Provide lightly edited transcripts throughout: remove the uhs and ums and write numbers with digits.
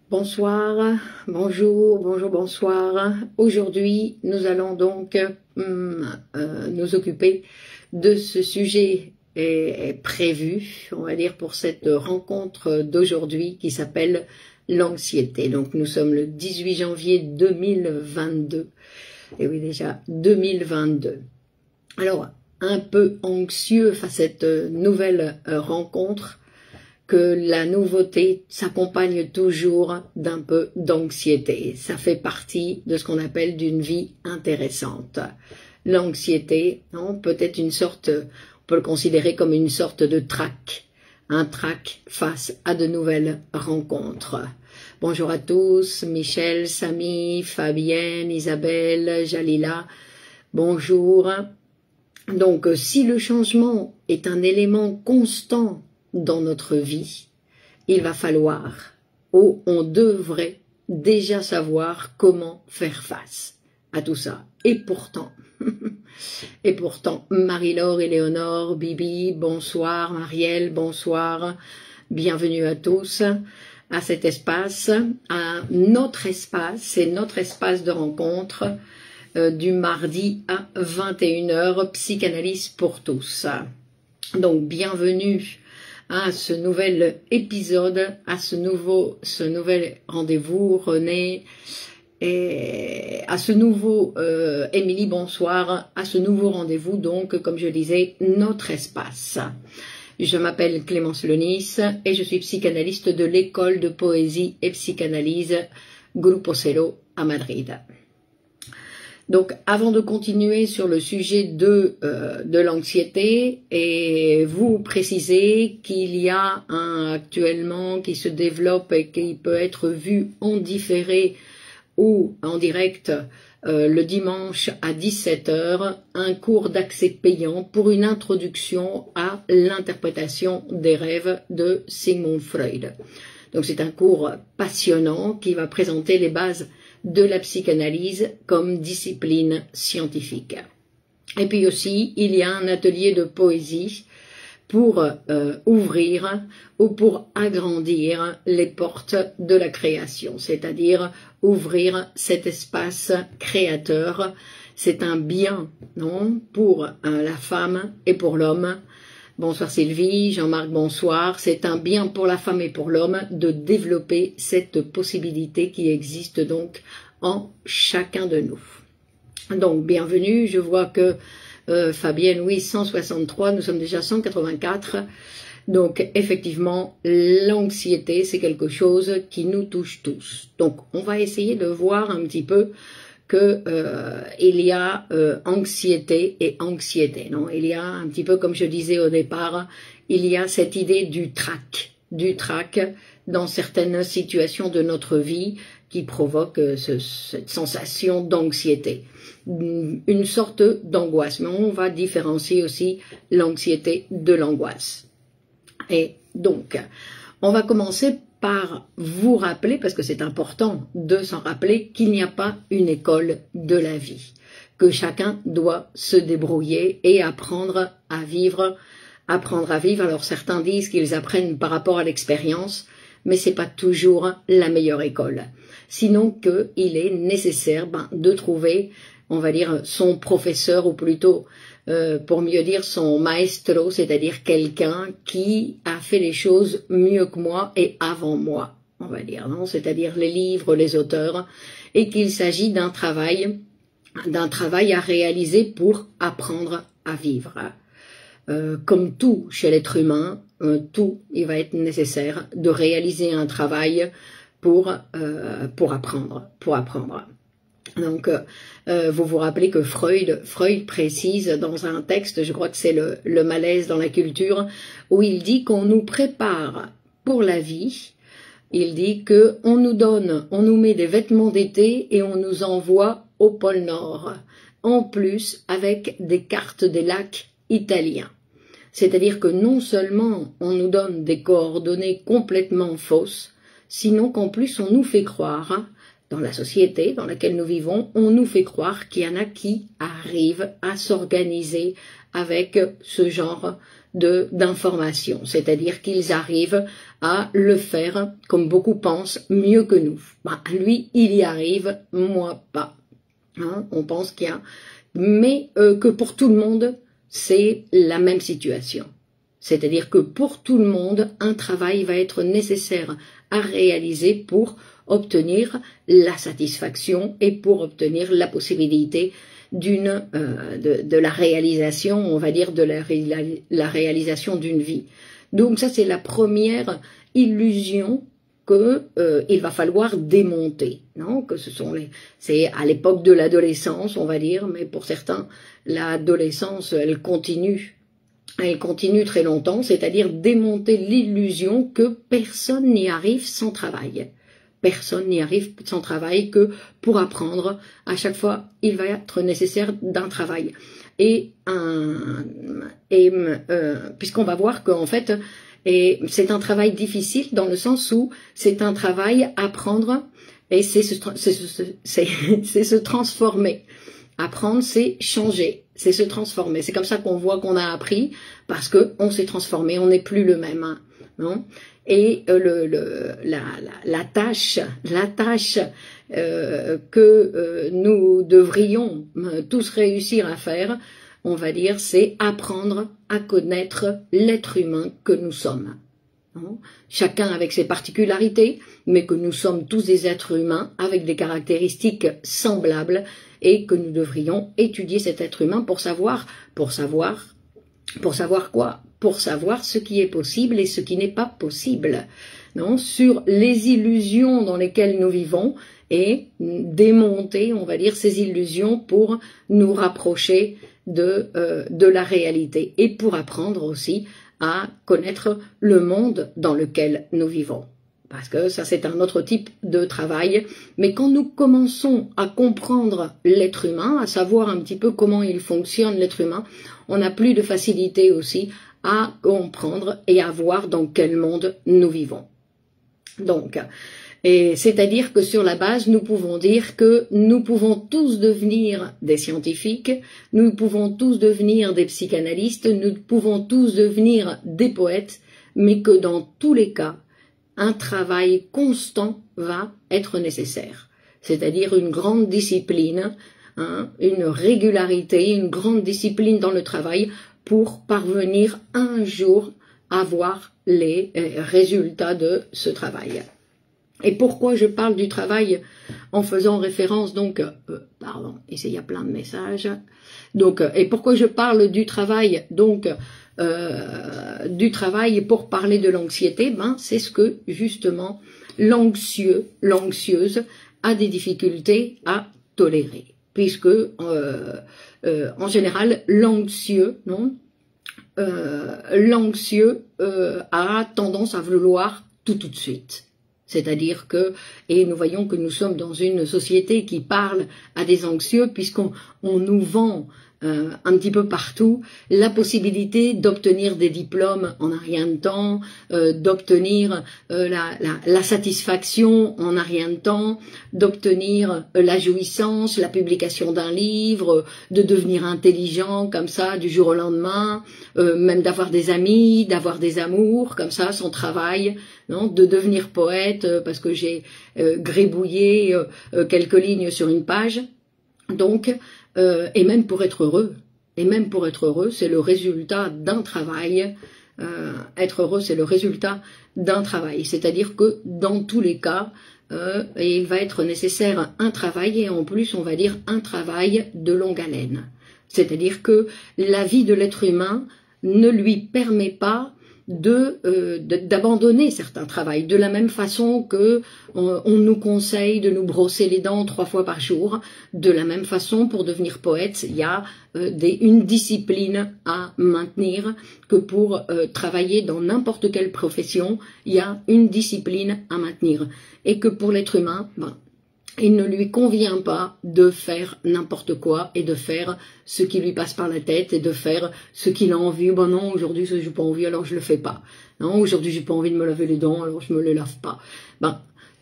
Bonsoir, bonjour, bonjour, bonsoir. Aujourd'hui, nous allons donc nous occuper de ce sujet prévu, on va dire, pour cette rencontre d'aujourd'hui qui s'appelle l'anxiété. Donc nous sommes le 18 janvier 2022. Et oui, déjà 2022. Alors, un peu anxieux face à cette nouvelle rencontre, que la nouveauté s'accompagne toujours d'un peu d'anxiété. Ça fait partie de ce qu'on appelle d'une vie intéressante. L'anxiété, peut-être une sorte, on peut le considérer comme une sorte de trac, un trac face à de nouvelles rencontres. Bonjour à tous, Michel, Samy, Fabienne, Isabelle, Jalila, bonjour. Donc, si le changement est un élément constant dans notre vie, il va falloir, ou on devrait déjà savoir comment faire face à tout ça. Et pourtant, Marie-Laure, Éléonore, Bibi, bonsoir, Marielle, bonsoir, bienvenue à tous à cet espace, à notre espace, c'est notre espace de rencontre du mardi à 21h, psychanalyse pour tous. Donc, bienvenue à ce nouvel épisode, à ce nouvel rendez-vous, René, et à ce nouveau, Émilie, bonsoir, à ce nouveau rendez-vous, donc, comme je disais, notre espace. Je m'appelle Clémence Lenis et je suis psychanalyste de l'école de poésie et psychanalyse Grupo Cero à Madrid. Donc, avant de continuer sur le sujet de l'anxiété, et vous préciser qu'il y a actuellement qui se développe et qui peut être vu en différé ou en direct le dimanche à 17h, un cours d'accès payant pour une introduction à l'interprétation des rêves de Sigmund Freud. Donc, c'est un cours passionnant qui va présenter les bases de la psychanalyse comme discipline scientifique. Et puis aussi, il y a un atelier de poésie pour ouvrir ou pour agrandir les portes de la création, c'est-à-dire ouvrir cet espace créateur. C'est un bien, non, pour la femme et pour l'homme. Bonsoir Sylvie, Jean-Marc, bonsoir. C'est un bien pour la femme et pour l'homme de développer cette possibilité qui existe donc en chacun de nous. Donc, bienvenue. Je vois que Fabienne, oui, 163, nous sommes déjà 184. Donc, effectivement, l'anxiété, c'est quelque chose qui nous touche tous. Donc, on va essayer de voir un petit peu que il y a anxiété et anxiété. Non, il y a un petit peu, comme je disais au départ, il y a cette idée du trac dans certaines situations de notre vie qui provoque cette sensation d'anxiété, une sorte d'angoisse. Mais on va différencier aussi l'anxiété de l'angoisse. Et donc, on va commencer par vous rappeler, parce que c'est important de s'en rappeler, qu'il n'y a pas une école de la vie, que chacun doit se débrouiller et apprendre à vivre. Alors certains disent qu'ils apprennent par rapport à l'expérience, mais c'est pas toujours la meilleure école. Sinon qu'il est nécessaire de trouver, on va dire, son professeur, ou plutôt pour mieux dire son maestro, c'est-à-dire quelqu'un qui a fait les choses mieux que moi et avant moi, on va dire, non, c'est-à-dire les livres, les auteurs, et qu'il s'agit d'un travail à réaliser pour apprendre à vivre. Comme tout chez l'être humain, il va être nécessaire de réaliser un travail pour apprendre. Donc, vous vous rappelez que Freud précise dans un texte, je crois que c'est le malaise dans la culture, où il dit qu'on nous prépare pour la vie. Il dit que on nous met des vêtements d'été et on nous envoie au pôle Nord. En plus, avec des cartes des lacs italiens. C'est-à-dire que non seulement on nous donne des coordonnées complètement fausses, sinon qu'en plus on nous fait croire, dans la société dans laquelle nous vivons, on nous fait croire qu'il y en a qui arrivent à s'organiser avec ce genre d'information, c'est-à-dire qu'ils arrivent à le faire, comme beaucoup pensent, mieux que nous. Ben, lui, il y arrive, moi pas. Hein, on pense qu'il y a... Mais que pour tout le monde, c'est la même situation. C'est-à-dire que pour tout le monde, un travail va être nécessaire à réaliser pour obtenir la satisfaction et pour obtenir la possibilité de la réalisation, on va dire, de la réalisation d'une vie. Donc ça, c'est la première illusion qu'il va falloir démonter, non? Que c'est à l'époque de l'adolescence, on va dire, mais pour certains, l'adolescence, elle continue très longtemps, c'est-à-dire démonter l'illusion que personne n'y arrive sans travail. Personne n'y arrive sans travail, que pour apprendre, à chaque fois, il va être nécessaire d'un travail. Puisqu'on va voir qu'en fait, c'est un travail difficile dans le sens où c'est un travail apprendre et c'est se transformer. Apprendre, c'est changer, c'est se transformer. C'est comme ça qu'on voit qu'on a appris, parce qu'on s'est transformé, on n'est plus le même. Hein, non? Et la tâche que nous devrions tous réussir à faire, on va dire, c'est apprendre à connaître l'être humain que nous sommes. Non? Chacun avec ses particularités, mais que nous sommes tous des êtres humains avec des caractéristiques semblables et que nous devrions étudier cet être humain pour savoir quoi? Pour savoir ce qui est possible et ce qui n'est pas possible, non? Sur les illusions dans lesquelles nous vivons et démonter, on va dire, ces illusions pour nous rapprocher de la réalité et pour apprendre aussi à connaître le monde dans lequel nous vivons. Parce que ça, c'est un autre type de travail. Mais quand nous commençons à comprendre l'être humain, à savoir un petit peu comment il fonctionne l'être humain, on a plus de facilité aussi à comprendre et à voir dans quel monde nous vivons. Donc, c'est-à-dire que sur la base, nous pouvons dire que nous pouvons tous devenir des scientifiques, nous pouvons tous devenir des psychanalystes, nous pouvons tous devenir des poètes, mais que dans tous les cas, un travail constant va être nécessaire. C'est-à-dire une grande discipline, hein, une régularité, une grande discipline dans le travail pour parvenir un jour à voir les résultats de ce travail. Et pourquoi je parle du travail en faisant référence, donc, pardon, ici il y a plein de messages, donc, et pourquoi je parle du travail, donc, du travail pour parler de l'anxiété, ben, c'est ce que, justement, l'anxieuse a des difficultés à tolérer, puisque, en général, l'anxieux, non, l'anxieux a tendance à vouloir tout de suite. C'est-à-dire que, et nous voyons que nous sommes dans une société qui parle à des anxieux, puisqu'on nous vend un petit peu partout la possibilité d'obtenir des diplômes en un rien de temps, d'obtenir la satisfaction en un rien de temps, d'obtenir la jouissance, la publication d'un livre, de devenir intelligent comme ça du jour au lendemain, même d'avoir des amis, d'avoir des amours comme ça, son travail, non, de devenir poète parce que j'ai gribouillé quelques lignes sur une page. Donc, et même pour être heureux, c'est le résultat d'un travail. Être heureux, c'est le résultat d'un travail. C'est-à-dire que dans tous les cas, il va être nécessaire un travail et en plus, on va dire un travail de longue haleine. C'est-à-dire que la vie de l'être humain ne lui permet pas d'abandonner certains travails, de la même façon que on nous conseille de nous brosser les dents 3 fois par jour, de la même façon pour devenir poète, il y a une discipline à maintenir, que pour travailler dans n'importe quelle profession, il y a une discipline à maintenir, et que pour l'être humain, il ne lui convient pas de faire n'importe quoi et de faire ce qui lui passe par la tête et de faire ce qu'il a envie. Ben non, aujourd'hui, je n'ai pas envie, alors je le fais pas. Non, aujourd'hui, j'ai pas envie de me laver les dents, alors je me les lave pas. Ben,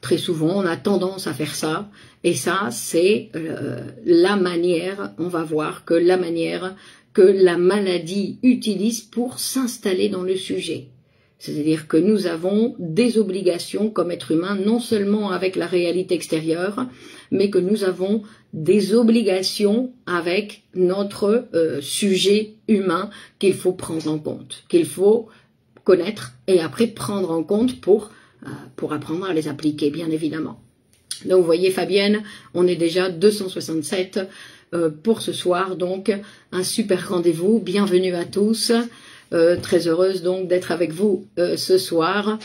très souvent, on a tendance à faire ça. Et ça, c'est la manière, on va voir que la manière que la maladie utilise pour s'installer dans le sujet. C'est-à-dire que nous avons des obligations comme êtres humains, non seulement avec la réalité extérieure, mais que nous avons des obligations avec notre sujet humain qu'il faut prendre en compte, qu'il faut connaître et après prendre en compte pour apprendre à les appliquer, bien évidemment. Donc vous voyez Fabienne, on est déjà 267 pour ce soir, donc un super rendez-vous, bienvenue à tous, très heureuse donc d'être avec vous ce soir,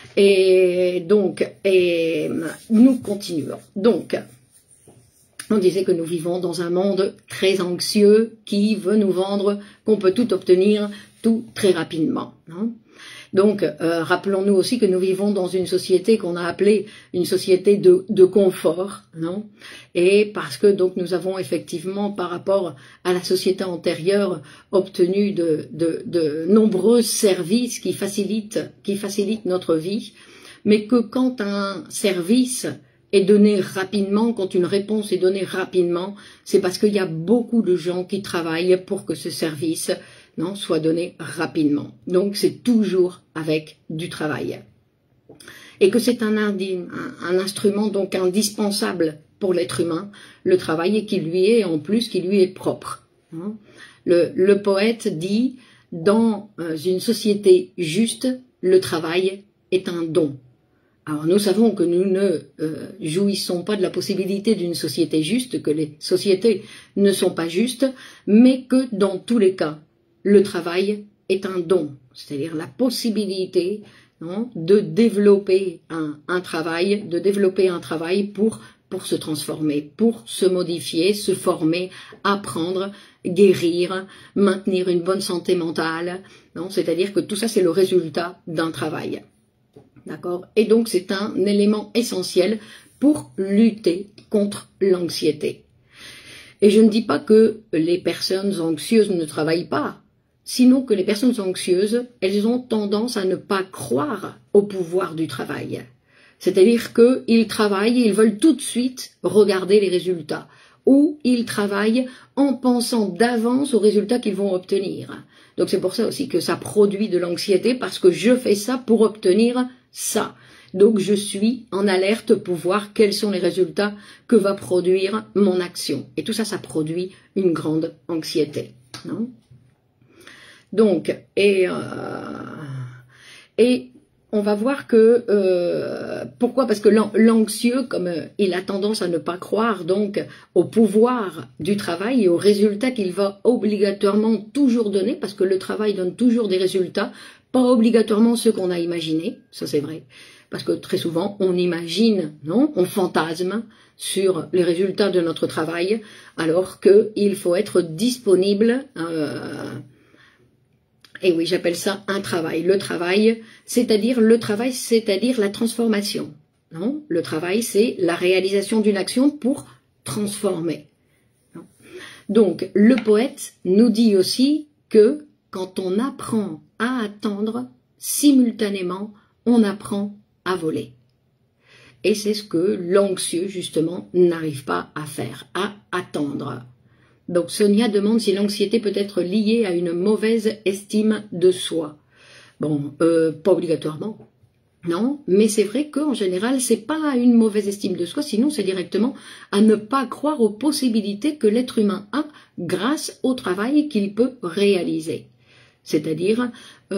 et donc nous continuons. Donc on disait que nous vivons dans un monde très anxieux qui veut nous vendre qu'on peut tout obtenir tout très rapidement, hein. Donc, rappelons-nous aussi que nous vivons dans une société qu'on a appelée une société de confort, non? Et parce que donc nous avons effectivement, par rapport à la société antérieure, obtenu de nombreux services qui facilitent notre vie, mais que quand un service est donné rapidement, quand une réponse est donnée rapidement, c'est parce qu'il y a beaucoup de gens qui travaillent pour que ce service soit donné rapidement. Donc c'est toujours avec du travail. Et que c'est un instrument donc indispensable pour l'être humain, le travail, et qui lui est propre. Le poète dit, dans une société juste, le travail est un don. Alors nous savons que nous ne jouissons pas de la possibilité d'une société juste, que les sociétés ne sont pas justes, mais que dans tous les cas, le travail est un don, c'est-à-dire la possibilité de développer un travail, pour se transformer, pour se modifier, se former, apprendre, guérir, maintenir une bonne santé mentale. C'est-à-dire que tout ça, c'est le résultat d'un travail. D'accord? Et donc, c'est un élément essentiel pour lutter contre l'anxiété. Et je ne dis pas que les personnes anxieuses ne travaillent pas, sinon que les personnes anxieuses, elles ont tendance à ne pas croire au pouvoir du travail. C'est-à-dire qu'ils travaillent et ils veulent tout de suite regarder les résultats. Ou ils travaillent en pensant d'avance aux résultats qu'ils vont obtenir. Donc c'est pour ça aussi que ça produit de l'anxiété, parce que je fais ça pour obtenir ça. Donc je suis en alerte pour voir quels sont les résultats que va produire mon action. Et tout ça, ça produit une grande anxiété. Non ? Donc, et on va voir que, pourquoi? Parce que l'anxieux, comme il a tendance à ne pas croire donc au pouvoir du travail et aux résultats qu'il va obligatoirement toujours donner, parce que le travail donne toujours des résultats, pas obligatoirement ceux qu'on a imaginés, ça c'est vrai, parce que très souvent on imagine, on fantasme sur les résultats de notre travail, alors qu'il faut être disponible. Et oui, j'appelle ça un travail. Le travail, c'est-à-dire la transformation. Non? Le travail, c'est la réalisation d'une action pour transformer. Non? Donc, le poète nous dit aussi que quand on apprend à attendre, simultanément, on apprend à voler. Et c'est ce que l'anxieux, justement, n'arrive pas à faire, à attendre. Donc Sonia demande si l'anxiété peut être liée à une mauvaise estime de soi. Bon, pas obligatoirement, non, mais c'est vrai qu'en général, c'est pas à une mauvaise estime de soi, sinon c'est directement à ne pas croire aux possibilités que l'être humain a grâce au travail qu'il peut réaliser. C'est-à-dire,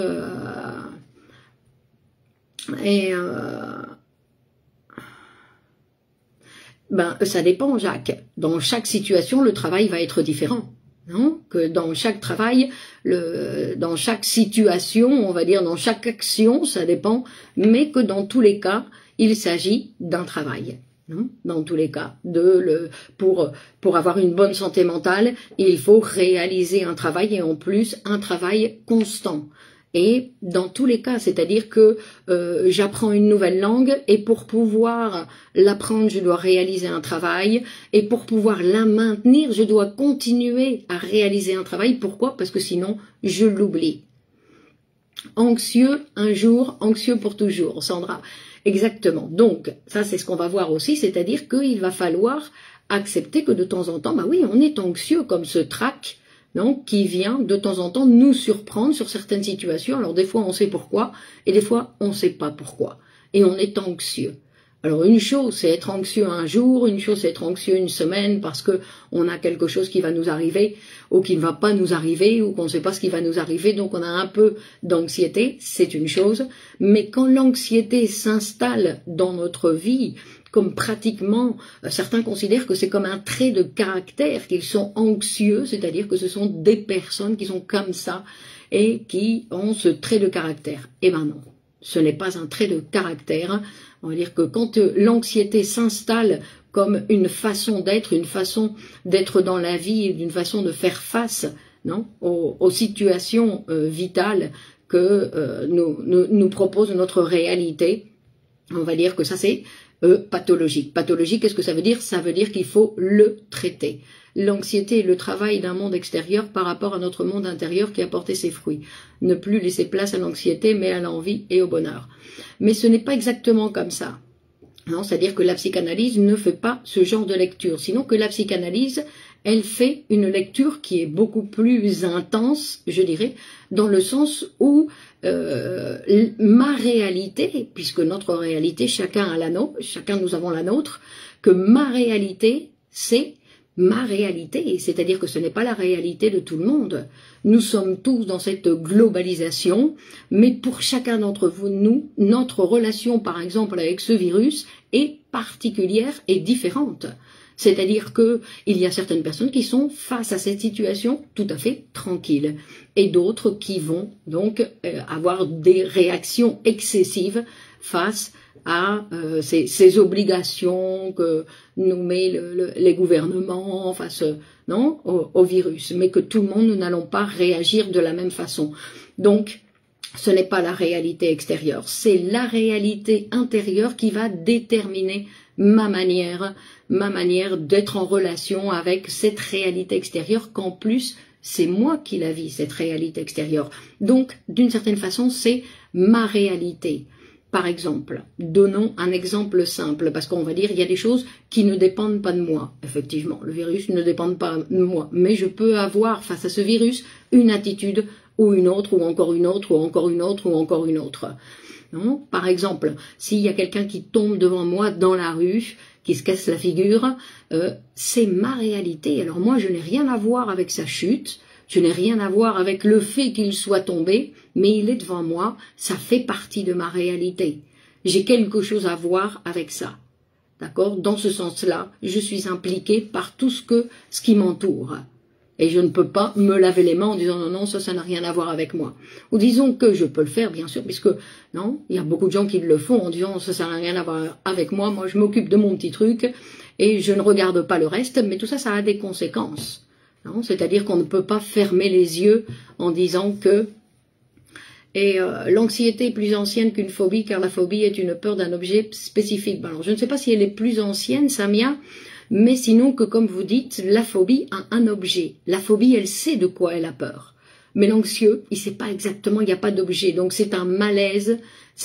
ça dépend, Jacques. Dans chaque situation, le travail va être différent. Non? Que dans chaque travail, dans chaque situation, on va dire dans chaque action, ça dépend, mais que dans tous les cas, il s'agit d'un travail. Non? Dans tous les cas, pour avoir une bonne santé mentale, il faut réaliser un travail, et en plus un travail constant. Et dans tous les cas, c'est-à-dire que j'apprends une nouvelle langue et pour pouvoir l'apprendre, je dois réaliser un travail et pour pouvoir la maintenir, je dois continuer à réaliser un travail. Pourquoi? Parce que sinon, je l'oublie. Anxieux un jour, anxieux pour toujours, Sandra. Exactement. Donc, ça c'est ce qu'on va voir aussi, c'est-à-dire qu'il va falloir accepter que de temps en temps, bah oui, on est anxieux comme ce trac, non, qui vient de temps en temps nous surprendre sur certaines situations. Alors des fois on sait pourquoi, et des fois on ne sait pas pourquoi. Et on est anxieux. Alors une chose c'est être anxieux un jour, une chose c'est être anxieux une semaine parce que on a quelque chose qui va nous arriver ou qui ne va pas nous arriver ou qu'on ne sait pas ce qui va nous arriver, donc on a un peu d'anxiété, c'est une chose. Mais quand l'anxiété s'installe dans notre vie, comme pratiquement, certains considèrent que c'est comme un trait de caractère, qu'ils sont anxieux, c'est-à-dire que ce sont des personnes qui sont comme ça et qui ont ce trait de caractère. Eh ben non, ce n'est pas un trait de caractère. On va dire que quand l'anxiété s'installe comme une façon d'être dans la vie, une façon de faire face, non, aux situations vitales que nous propose notre réalité, on va dire que ça c'est pathologique. Pathologique, qu'est-ce que ça veut dire? Ça veut dire qu'il faut le traiter. L'anxiété est le travail d'un monde extérieur par rapport à notre monde intérieur qui a porté ses fruits. Ne plus laisser place à l'anxiété, mais à l'envie et au bonheur. Mais ce n'est pas exactement comme ça. C'est-à-dire que la psychanalyse ne fait pas ce genre de lecture. Sinon que la psychanalyse, elle fait une lecture qui est beaucoup plus intense, je dirais, dans le sens où ma réalité, puisque notre réalité, chacun a la nôtre, chacun nous avons la nôtre, que ma réalité, c'est ma réalité, c'est-à-dire que ce n'est pas la réalité de tout le monde. Nous sommes tous dans cette globalisation, mais pour chacun d'entre nous, notre relation, par exemple, avec ce virus est particulière et différente. C'est-à-dire qu'il y a certaines personnes qui sont face à cette situation tout à fait tranquilles et d'autres qui vont donc avoir des réactions excessives face à ces obligations que nous met les gouvernements face au virus, mais que tout le monde, nous n'allons pas réagir de la même façon. Donc, ce n'est pas la réalité extérieure, c'est la réalité intérieure qui va déterminer ma manière d'être en relation avec cette réalité extérieure, qu'en plus, c'est moi qui la vis, cette réalité extérieure. Donc, d'une certaine façon, c'est ma réalité. Par exemple, donnons un exemple simple, parce qu'on va dire il y a des choses qui ne dépendent pas de moi. Effectivement, le virus ne dépend pas de moi, mais je peux avoir face à ce virus une attitude ou une autre, ou encore une autre, ou encore une autre, ou encore une autre. Non ? Par exemple, s'il y a quelqu'un qui tombe devant moi dans la rue, qui se casse la figure, c'est ma réalité. Alors moi, je n'ai rien à voir avec sa chute, je n'ai rien à voir avec le fait qu'il soit tombé, mais il est devant moi, ça fait partie de ma réalité. J'ai quelque chose à voir avec ça. D'accord ? Dans ce sens-là, je suis impliquée par tout ce qui m'entoure. Et je ne peux pas me laver les mains en disant non, ça n'a rien à voir avec moi. Ou disons que je peux le faire, bien sûr, puisque non, il y a beaucoup de gens qui le font en disant ça n'a rien à voir avec moi, moi je m'occupe de mon petit truc et je ne regarde pas le reste, mais tout ça, ça a des conséquences. C'est-à-dire qu'on ne peut pas fermer les yeux en disant que l'anxiété est plus ancienne qu'une phobie, car la phobie est une peur d'un objet spécifique. Alors je ne sais pas si elle est plus ancienne, Samia, mais sinon que, comme vous dites, la phobie a un objet. La phobie, elle sait de quoi elle a peur. Mais l'anxieux, il ne sait pas exactement, il n'y a pas d'objet. Donc c'est un malaise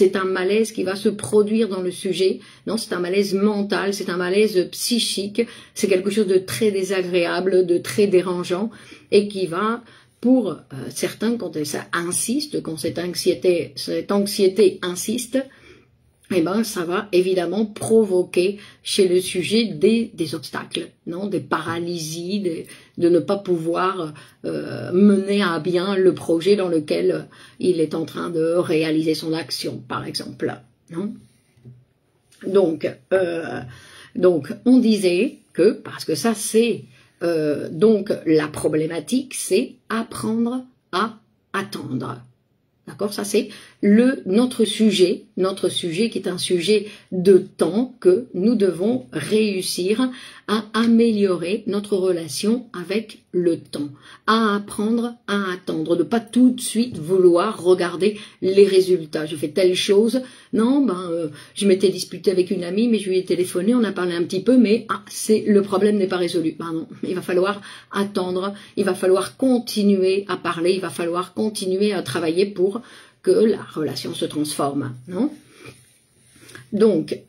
qui va se produire dans le sujet. Non, c'est un malaise mental, c'est un malaise psychique, c'est quelque chose de très désagréable, de très dérangeant, et qui va, pour certains, quand ça insiste, quand cette anxiété insiste, eh ben, ça va évidemment provoquer chez le sujet des obstacles, non, des paralysies, de ne pas pouvoir mener à bien le projet dans lequel il est en train de réaliser son action, par exemple. Non ? Donc, on disait que, parce que ça c'est, donc la problématique, c'est apprendre à attendre. D'accord, ça c'est notre sujet qui est un sujet de temps que nous devons réussir à améliorer notre relation avec le temps, à apprendre à attendre, de pas tout de suite vouloir regarder les résultats. Je fais telle chose, non, je m'étais disputée avec une amie, mais je lui ai téléphoné, on a parlé un petit peu, mais le problème n'est pas résolu. Non, il va falloir attendre, il va falloir continuer à parler, il va falloir continuer à travailler pour que la relation se transforme, non? Donc,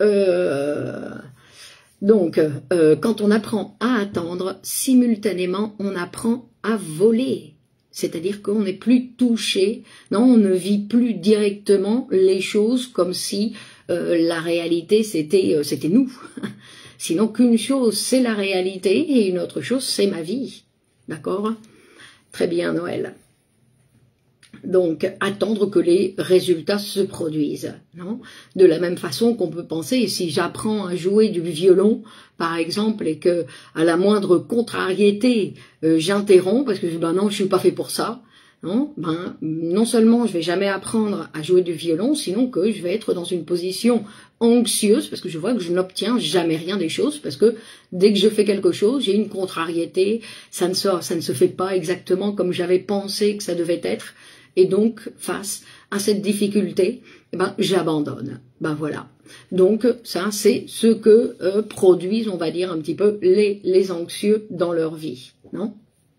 quand on apprend à attendre, simultanément, on apprend à voler. C'est-à-dire qu'on n'est plus touché, non, on ne vit plus directement les choses comme si la réalité c'était nous. Sinon qu'une chose c'est la réalité et une autre chose c'est ma vie. D'accord? Très bien, Noël. Donc, attendre que les résultats se produisent, non? De la même façon qu'on peut penser, si j'apprends à jouer du violon, par exemple, et que à la moindre contrariété, j'interromps, parce que ben non, je suis pas fait pour ça, non? Ben, non seulement je vais jamais apprendre à jouer du violon, sinon que je vais être dans une position anxieuse, parce que je vois que je n'obtiens jamais rien des choses, parce que dès que je fais quelque chose, j'ai une contrariété, ça ne se fait pas exactement comme j'avais pensé que ça devait être. Et donc, face à cette difficulté, eh ben, j'abandonne. Ben voilà. Donc, ça, c'est ce que produisent, on va dire, un petit peu les anxieux dans leur vie, non?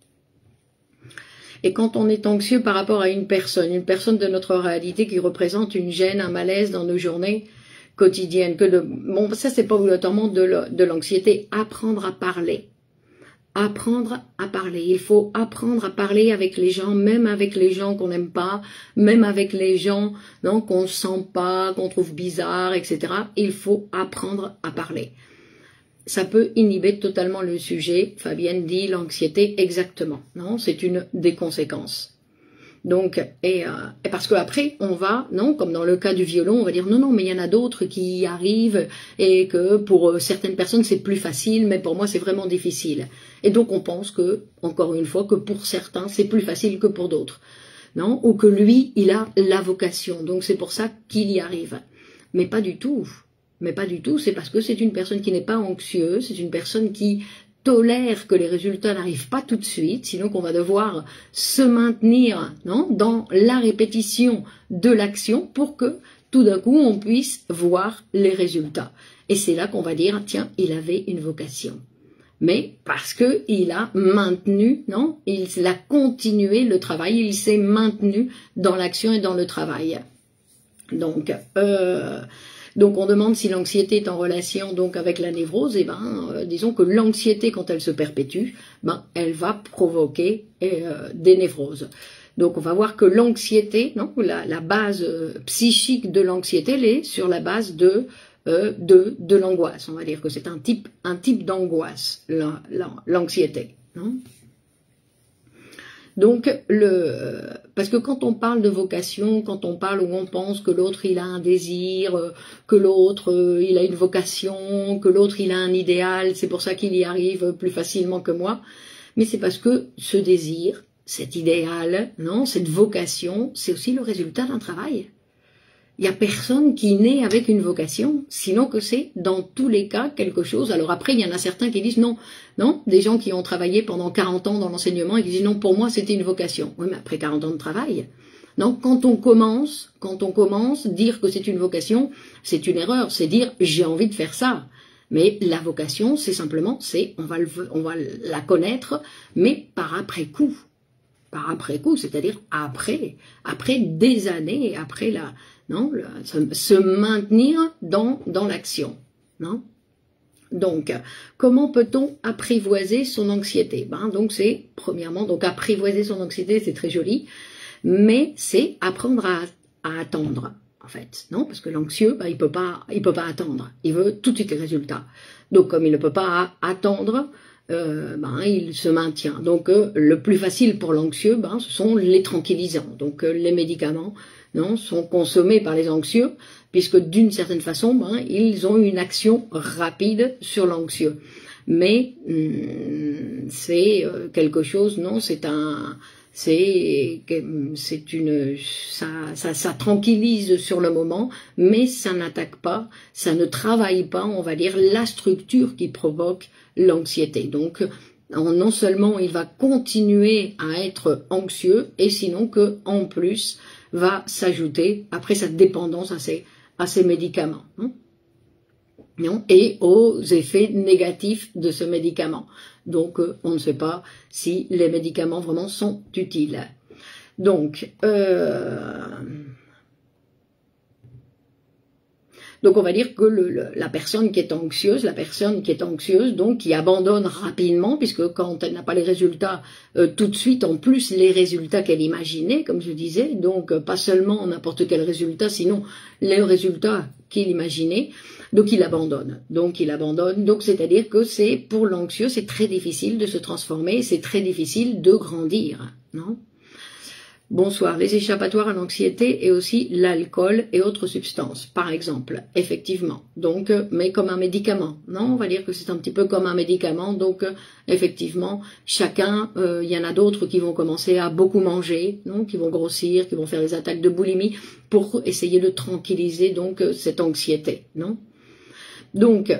Et quand on est anxieux par rapport à une personne de notre réalité qui représente une gêne, un malaise dans nos journées quotidiennes, bon, ça, c'est pas obligatoirement de l'anxiété. Apprendre à parler. Apprendre à parler. Il faut apprendre à parler avec les gens, même avec les gens qu'on n'aime pas, même avec les gens non, qu'on ne sent pas, qu'on trouve bizarres, etc. Il faut apprendre à parler. Ça peut inhiber totalement le sujet. Fabienne dit l'anxiété exactement. Non, c'est une des conséquences. Donc, et parce que après on va, non, comme dans le cas du violon, on va dire non, mais il y en a d'autres qui y arrivent et que pour certaines personnes c'est plus facile, mais pour moi c'est vraiment difficile. Et donc on pense que, encore une fois, que pour certains c'est plus facile que pour d'autres, non, ou que lui il a la vocation, donc c'est pour ça qu'il y arrive. Mais pas du tout. Mais pas du tout. C'est parce que c'est une personne qui n'est pas anxieuse, c'est une personne qui tolère que les résultats n'arrivent pas tout de suite, sinon qu'on va devoir se maintenir non, dans la répétition de l'action pour que tout d'un coup on puisse voir les résultats. Et c'est là qu'on va dire, tiens, il avait une vocation. Mais parce qu'il a maintenu, non, il a continué le travail, il s'est maintenu dans l'action et dans le travail. Donc on demande si l'anxiété est en relation donc avec la névrose, et disons que l'anxiété quand elle se perpétue, elle va provoquer des névroses. Donc on va voir que l'anxiété, non, la base psychique de l'anxiété, elle est sur la base de l'angoisse. On va dire que c'est un type d'angoisse, l'anxiété, non? Donc, parce que quand on parle de vocation, quand on parle où on pense que l'autre il a un désir, que l'autre il a une vocation, que l'autre il a un idéal, c'est pour ça qu'il y arrive plus facilement que moi, mais c'est parce que ce désir, cet idéal, non, cette vocation, c'est aussi le résultat d'un travail. Il n'y a personne qui naît avec une vocation, sinon que c'est dans tous les cas quelque chose. Alors après, il y en a certains qui disent non, des gens qui ont travaillé pendant 40 ans dans l'enseignement et qui disent non, pour moi c'était une vocation. Oui, mais après 40 ans de travail, non, quand on commence, dire que c'est une vocation, c'est une erreur, c'est dire j'ai envie de faire ça. Mais la vocation, c'est simplement, on va la connaître, mais par après coup. Par après coup, c'est-à-dire après des années, après se maintenir dans l'action, non? Donc, comment peut-on apprivoiser son anxiété? Donc c'est premièrement, donc apprivoiser son anxiété, c'est très joli, mais c'est apprendre à attendre, en fait, non? Parce que l'anxieux, il peut pas attendre, il veut tout de suite les résultats. Donc comme il ne peut pas attendre, il se maintient. Donc le plus facile pour l'anxieux, ce sont les tranquillisants. Donc les médicaments, non, sont consommés par les anxieux, puisque d'une certaine façon, ils ont une action rapide sur l'anxieux. Mais c'est quelque chose, non, ça tranquillise sur le moment, mais ça n'attaque pas, ça ne travaille pas, on va dire, la structure qui provoque l'anxiété. Donc, non seulement il va continuer à être anxieux, et sinon que en plus va s'ajouter après sa dépendance à ces médicaments, non, et aux effets négatifs de ce médicament. Donc, on ne sait pas si les médicaments vraiment sont utiles. Donc, Donc on va dire que la personne qui est anxieuse, donc qui abandonne rapidement, puisque quand elle n'a pas les résultats tout de suite, en plus les résultats qu'elle imaginait, comme je disais, donc pas seulement n'importe quel résultat, sinon les résultats qu'il imaginait, donc il abandonne. Donc c'est-à-dire que c'est pour l'anxieux, c'est très difficile de se transformer, c'est très difficile de grandir, non? Bonsoir, les échappatoires à l'anxiété et aussi l'alcool et autres substances, par exemple, effectivement. Donc, mais comme un médicament, non? On va dire que c'est un petit peu comme un médicament. Donc, effectivement, chacun, il y en a d'autres qui vont commencer à beaucoup manger, non? Qui vont grossir, qui vont faire des attaques de boulimie pour essayer de tranquilliser donc cette anxiété, non? Donc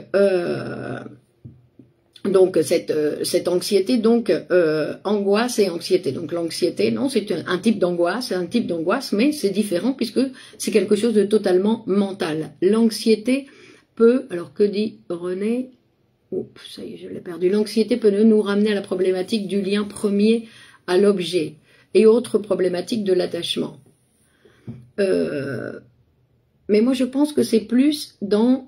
cette anxiété, donc angoisse et anxiété. Donc l'anxiété, non, c'est un type d'angoisse, mais c'est différent puisque c'est quelque chose de totalement mental. L'anxiété peut, alors que dit René, oups, ça y est, je l'ai perdu. L'anxiété peut nous ramener à la problématique du lien premier à l'objet et autres problématiques de l'attachement. Mais moi je pense que c'est plus dans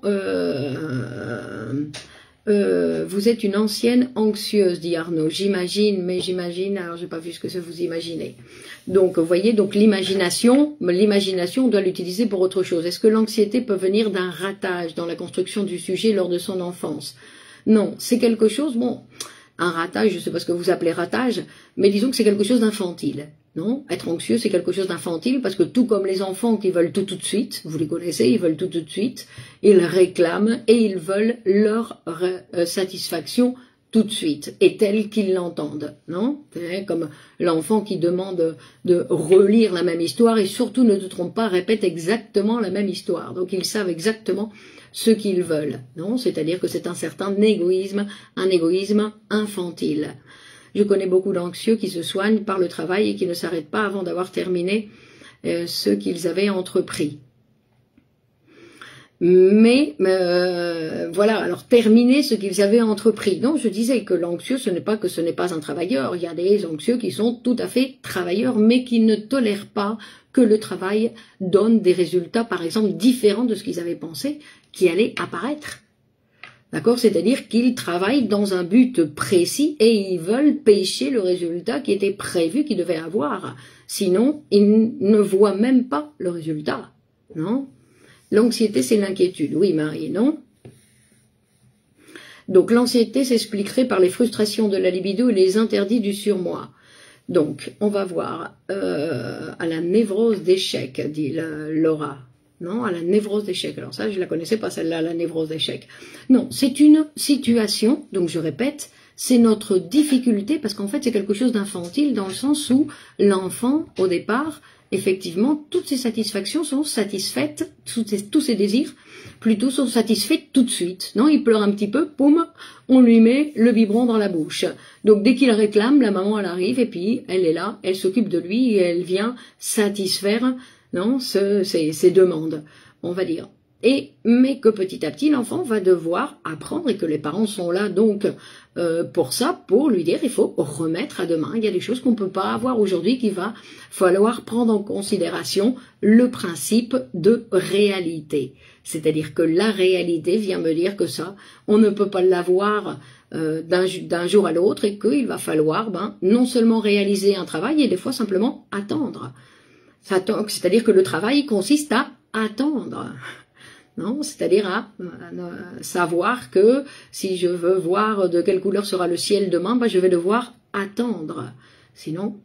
vous êtes une ancienne anxieuse, dit Arnaud. J'imagine, alors j'ai pas vu ce que ça vous imaginez. Donc, vous voyez, donc l'imagination, on doit l'utiliser pour autre chose. Est-ce que l'anxiété peut venir d'un ratage dans la construction du sujet lors de son enfance? Non, c'est quelque chose, bon, un ratage, je sais pas ce que vous appelez ratage, mais disons que c'est quelque chose d'infantile. Non, être anxieux, c'est quelque chose d'infantile parce que tout comme les enfants qui veulent tout de suite, vous les connaissez, ils veulent tout de suite, ils réclament et ils veulent leur satisfaction tout de suite et telle qu'ils l'entendent, non? Comme l'enfant qui demande de relire la même histoire et surtout ne te trompe pas, répète exactement la même histoire. Donc ils savent exactement ce qu'ils veulent, non? C'est-à-dire que c'est un certain égoïsme, un égoïsme infantile. Je connais beaucoup d'anxieux qui se soignent par le travail et qui ne s'arrêtent pas avant d'avoir terminé ce qu'ils avaient entrepris. Mais voilà, alors terminer ce qu'ils avaient entrepris. Donc je disais que l'anxieux, ce n'est pas un travailleur. Il y a des anxieux qui sont tout à fait travailleurs, mais qui ne tolèrent pas que le travail donne des résultats, par exemple, différents de ce qu'ils avaient pensé qui allait apparaître. D'accord? C'est-à-dire qu'ils travaillent dans un but précis et ils veulent pêcher le résultat qui était prévu qu'ils devaient avoir. Sinon, ils ne voient même pas le résultat. Non? L'anxiété, c'est l'inquiétude. Oui, Marie, non? Donc, l'anxiété s'expliquerait par les frustrations de la libido et les interdits du surmoi. Donc, on va voir à la névrose d'échec, dit Laura. Non, à la névrose d'échec. Alors ça, je la connaissais pas celle-là, la névrose d'échec. Non, c'est une situation, donc je répète, c'est notre difficulté, parce qu'en fait, c'est quelque chose d'infantile, dans le sens où l'enfant, au départ, effectivement, toutes ses satisfactions sont satisfaites, tous ses désirs, plutôt, sont satisfaits tout de suite. Non, il pleure un petit peu, poum, on lui met le biberon dans la bouche. Donc, dès qu'il réclame, la maman, elle arrive, et puis, elle est là, elle s'occupe de lui, et elle vient satisfaire non, ces demandes, on va dire. Mais que petit à petit, l'enfant va devoir apprendre et que les parents sont là donc pour ça, pour lui dire il faut remettre à demain. Il y a des choses qu'on ne peut pas avoir aujourd'hui, qu'il va falloir prendre en considération le principe de réalité. C'est-à-dire que la réalité vient me dire que ça, on ne peut pas l'avoir d'un jour à l'autre et qu'il va falloir non seulement réaliser un travail et des fois simplement attendre. C'est-à-dire que le travail consiste à attendre, non? C'est-à-dire à savoir que si je veux voir de quelle couleur sera le ciel demain, je vais devoir attendre. Sinon,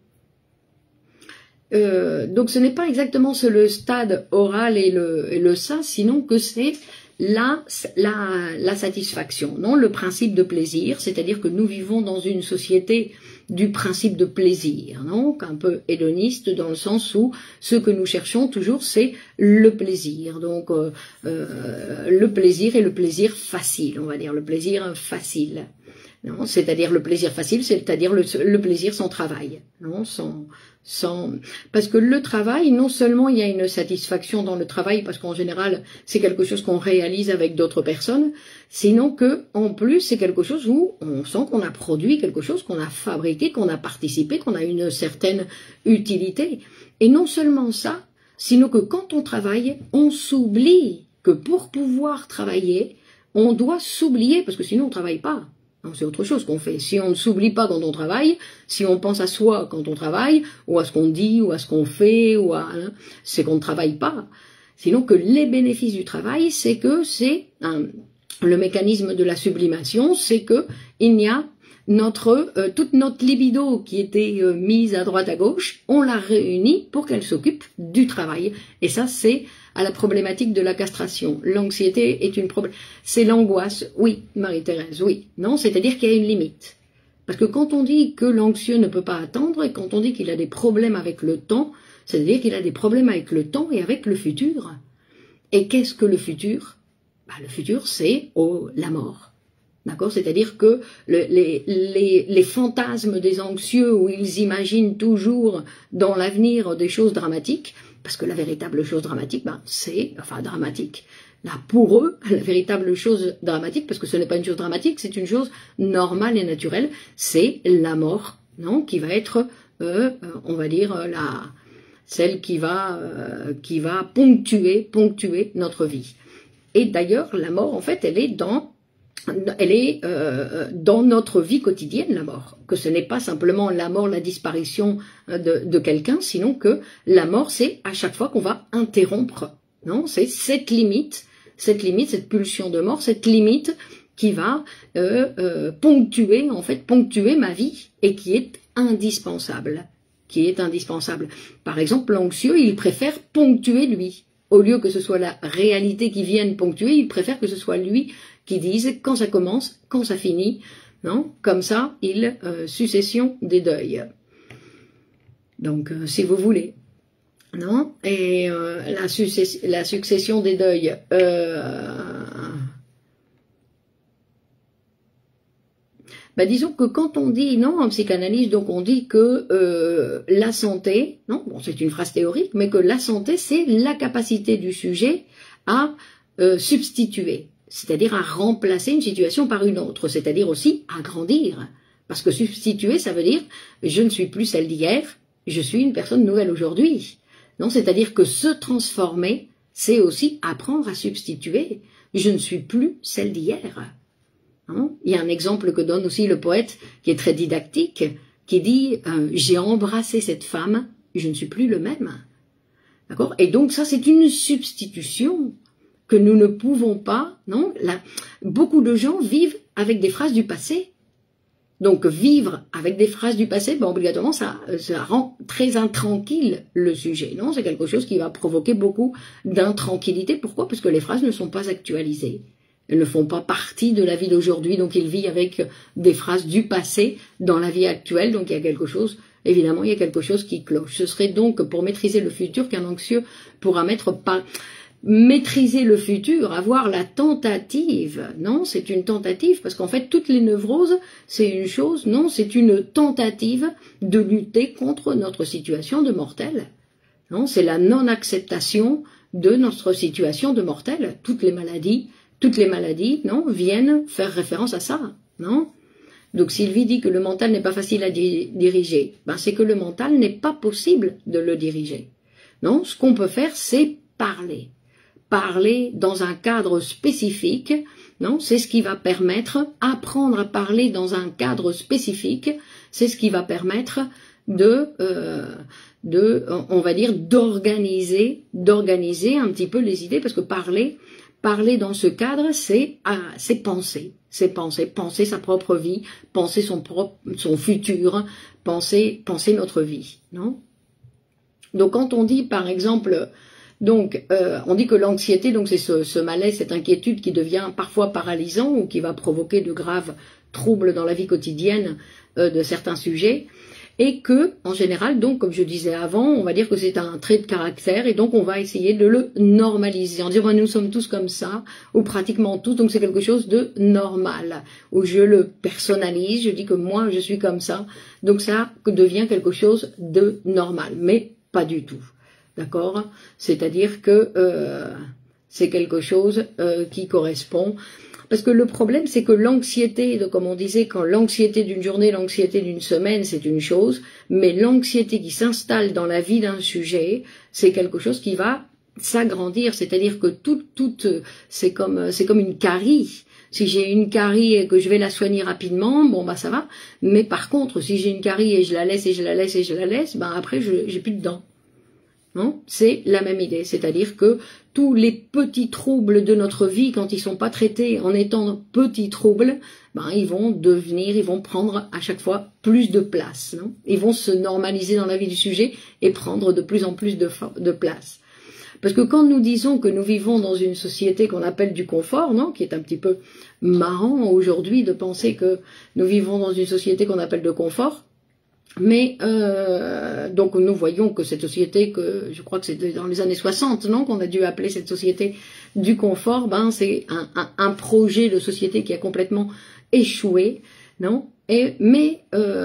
donc ce n'est pas exactement le stade oral et le ça, sinon que c'est la satisfaction, non? Le principe de plaisir, c'est-à-dire que nous vivons dans une société du principe de plaisir, donc un peu hédoniste dans le sens où ce que nous cherchons toujours c'est le plaisir, donc le plaisir et le plaisir facile, on va dire le plaisir facile, non, c'est-à-dire le plaisir facile, c'est-à-dire le plaisir sans travail, non, parce que le travail, non seulement il y a une satisfaction dans le travail, parce qu'en général c'est quelque chose qu'on réalise avec d'autres personnes, sinon que en plus c'est quelque chose où on sent qu'on a produit quelque chose, qu'on a fabriqué, qu'on a participé, qu'on a une certaine utilité. Et non seulement ça, sinon que quand on travaille, on s'oublie que pour pouvoir travailler, on doit s'oublier, parce que sinon on ne travaille pas. C'est autre chose qu'on fait. Si on ne s'oublie pas quand on travaille, si on pense à soi quand on travaille, ou à ce qu'on dit, ou à ce qu'on fait, c'est qu'on ne travaille pas. Sinon que les bénéfices du travail, c'est que le mécanisme de la sublimation, c'est que il y a toute notre libido qui était mise à droite à gauche, on la réunit pour qu'elle s'occupe du travail. Et ça, c'est à la problématique de la castration. L'anxiété est une problème. C'est l'angoisse, oui, Marie-Thérèse, oui. Non, c'est-à-dire qu'il y a une limite. Parce que quand on dit que l'anxieux ne peut pas attendre, et quand on dit qu'il a des problèmes avec le temps, c'est-à-dire qu'il a des problèmes avec le temps et avec le futur. Et qu'est-ce que le futur? Le futur, c'est la mort. D'accord? C'est-à-dire que les fantasmes des anxieux où ils imaginent toujours dans l'avenir des choses dramatiques, parce que la véritable chose dramatique, dramatique. Là, pour eux, la véritable chose dramatique, parce que ce n'est pas une chose dramatique, c'est une chose normale et naturelle, c'est la mort, non? Qui va être, on va dire, celle qui va ponctuer notre vie. Et d'ailleurs, la mort, en fait, elle est dans notre vie quotidienne, la mort. Que ce n'est pas simplement la mort, la disparition de quelqu'un, sinon que la mort, c'est à chaque fois qu'on va interrompre. Non, c'est cette limite, cette pulsion de mort, cette limite qui va ponctuer ma vie et qui est indispensable. Par exemple, l'anxieux, il préfère ponctuer lui. Au lieu que ce soit la réalité qui vienne ponctuer, il préfère que ce soit lui qui dise quand ça commence, quand ça finit. Non, comme ça, succession des deuils. Donc, si vous voulez. Non, et la succession des deuils. Disons que quand on dit, non, en psychanalyse, donc on dit que la santé, non, bon, c'est une phrase théorique, mais que la santé, c'est la capacité du sujet à substituer, c'est-à-dire à remplacer une situation par une autre, c'est-à-dire aussi à grandir. Parce que substituer, ça veut dire, je ne suis plus celle d'hier, je suis une personne nouvelle aujourd'hui. Non, c'est-à-dire que se transformer, c'est aussi apprendre à substituer. Je ne suis plus celle d'hier. Il y a un exemple que donne aussi le poète, qui est très didactique, qui dit « J'ai embrassé cette femme, je ne suis plus le même ». D'accord? Et donc ça, c'est une substitution que nous ne pouvons pas, non? Beaucoup de gens vivent avec des phrases du passé. Donc vivre avec des phrases du passé, obligatoirement, ça rend très intranquille le sujet. Non, c'est quelque chose qui va provoquer beaucoup d'intranquillité. Pourquoi? Parce que les phrases ne sont pas actualisées. Elles ne font pas partie de la vie d'aujourd'hui, donc il vit avec des phrases du passé dans la vie actuelle, donc il y a quelque chose, évidemment, il y a quelque chose qui cloche. Ce serait donc pour maîtriser le futur qu'un anxieux pourra maîtriser le futur, avoir la tentative. Non, c'est une tentative, parce qu'en fait, toutes les névroses, c'est une chose, non, c'est une tentative de lutter contre notre situation de mortel. Non, c'est la non-acceptation de notre situation de mortel. Toutes les maladies, non, viennent faire référence à ça, non? Donc Sylvie dit que le mental n'est pas facile à diriger. C'est que le mental n'est pas possible de le diriger. Non, ce qu'on peut faire, c'est parler. Parler dans un cadre spécifique, non, c'est ce qui va permettre, apprendre à parler dans un cadre spécifique, c'est ce qui va permettre on va dire, d'organiser un petit peu les idées, parce que parler dans ce cadre, c'est penser. C'est penser sa propre vie, penser son futur, penser notre vie, non? Donc quand on dit, par exemple, on dit que l'anxiété, donc c'est ce malaise, cette inquiétude qui devient parfois paralysant ou qui va provoquer de graves troubles dans la vie quotidienne de certains sujets. Et que, en général, donc, comme je disais avant, on va dire que c'est un trait de caractère, et donc on va essayer de le normaliser, en disant nous sommes tous comme ça, ou pratiquement tous, donc c'est quelque chose de normal, où je le personnalise, je dis que moi je suis comme ça, donc ça devient quelque chose de normal, mais pas du tout, d'accord? C'est-à-dire que c'est quelque chose qui correspond. Parce que le problème, c'est que l'anxiété, comme on disait, quand l'anxiété d'une journée, l'anxiété d'une semaine, c'est une chose, mais l'anxiété qui s'installe dans la vie d'un sujet, c'est quelque chose qui va s'agrandir, c'est-à-dire que c'est comme une carie. Si j'ai une carie et que je vais la soigner rapidement, bon bah ça va. Mais par contre, si j'ai une carie et je la laisse et je la laisse et je la laisse, ben après j'ai plus de dents. Non, c'est la même idée, c'est-à-dire que tous les petits troubles de notre vie, quand ils sont pas traités en étant petits troubles, ben ils vont prendre à chaque fois plus de place. Non, ils vont se normaliser dans la vie du sujet et prendre de plus en plus de place. Parce que quand nous disons que nous vivons dans une société qu'on appelle du confort, non, qui est un petit peu marrant aujourd'hui de penser que nous vivons dans une société qu'on appelle de confort, mais donc nous voyons que cette société, que je crois que c'est dans les années 60, non, qu'on a dû appeler cette société du confort, ben c'est un projet de société qui a complètement échoué, non, mais